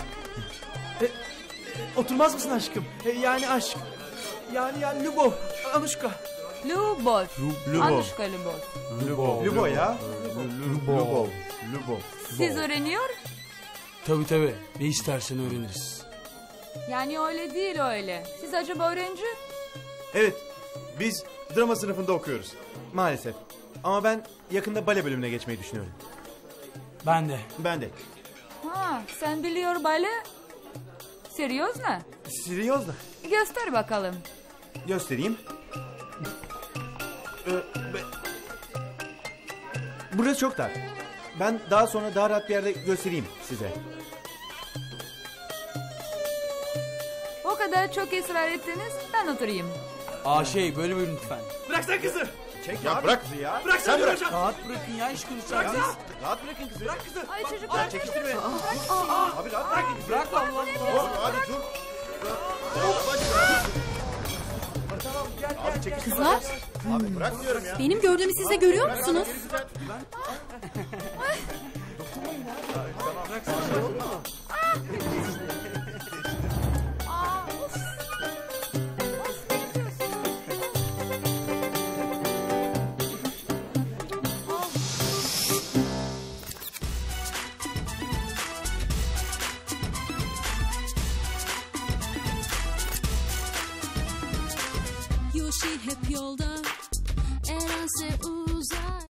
Oturmaz mısın aşkım? Yani aşk. Yani Lubov, Anuşka. Lubov. Lubov. Anuşka Lubov. Lubov ya. Lubov. Siz öğreniyor? Tabii. Ne istersen öğreniriz. Yani öyle değil öyle. Siz acaba öğrenci? Evet. Biz drama sınıfında okuyoruz. Maalesef. Ama ben yakında bale bölümüne geçmeyi düşünüyorum. Ben de. Ben de. Ha, sen biliyor bale. Серьезно? Seriyozla. Göster bakalım. Göstereyim. Burası çok dar. Ben daha sonra daha rahat bir yerde göstereyim size. O kadar çok ısrar ettiniz, ben oturayım. Böyle buyurun lütfen. Bıraksana kızı. Çek ya, bırak kızı ya. Bıraksana Sen bırak. hocam. Rahat bırakın ya, iş konuşacağız. Rahat bırakın kızı. Bırak kızı. Ay çocuklar. Ya çekiştirme. Abi rahat bırakın kızı. Bırak Allah Allah. Abi dur. Abi çekiştirme. Kızlar, Abi bırak diyorum ya. benim gördüğümü siz de görüyor musunuz? koşu hep yolda. Erense uzak.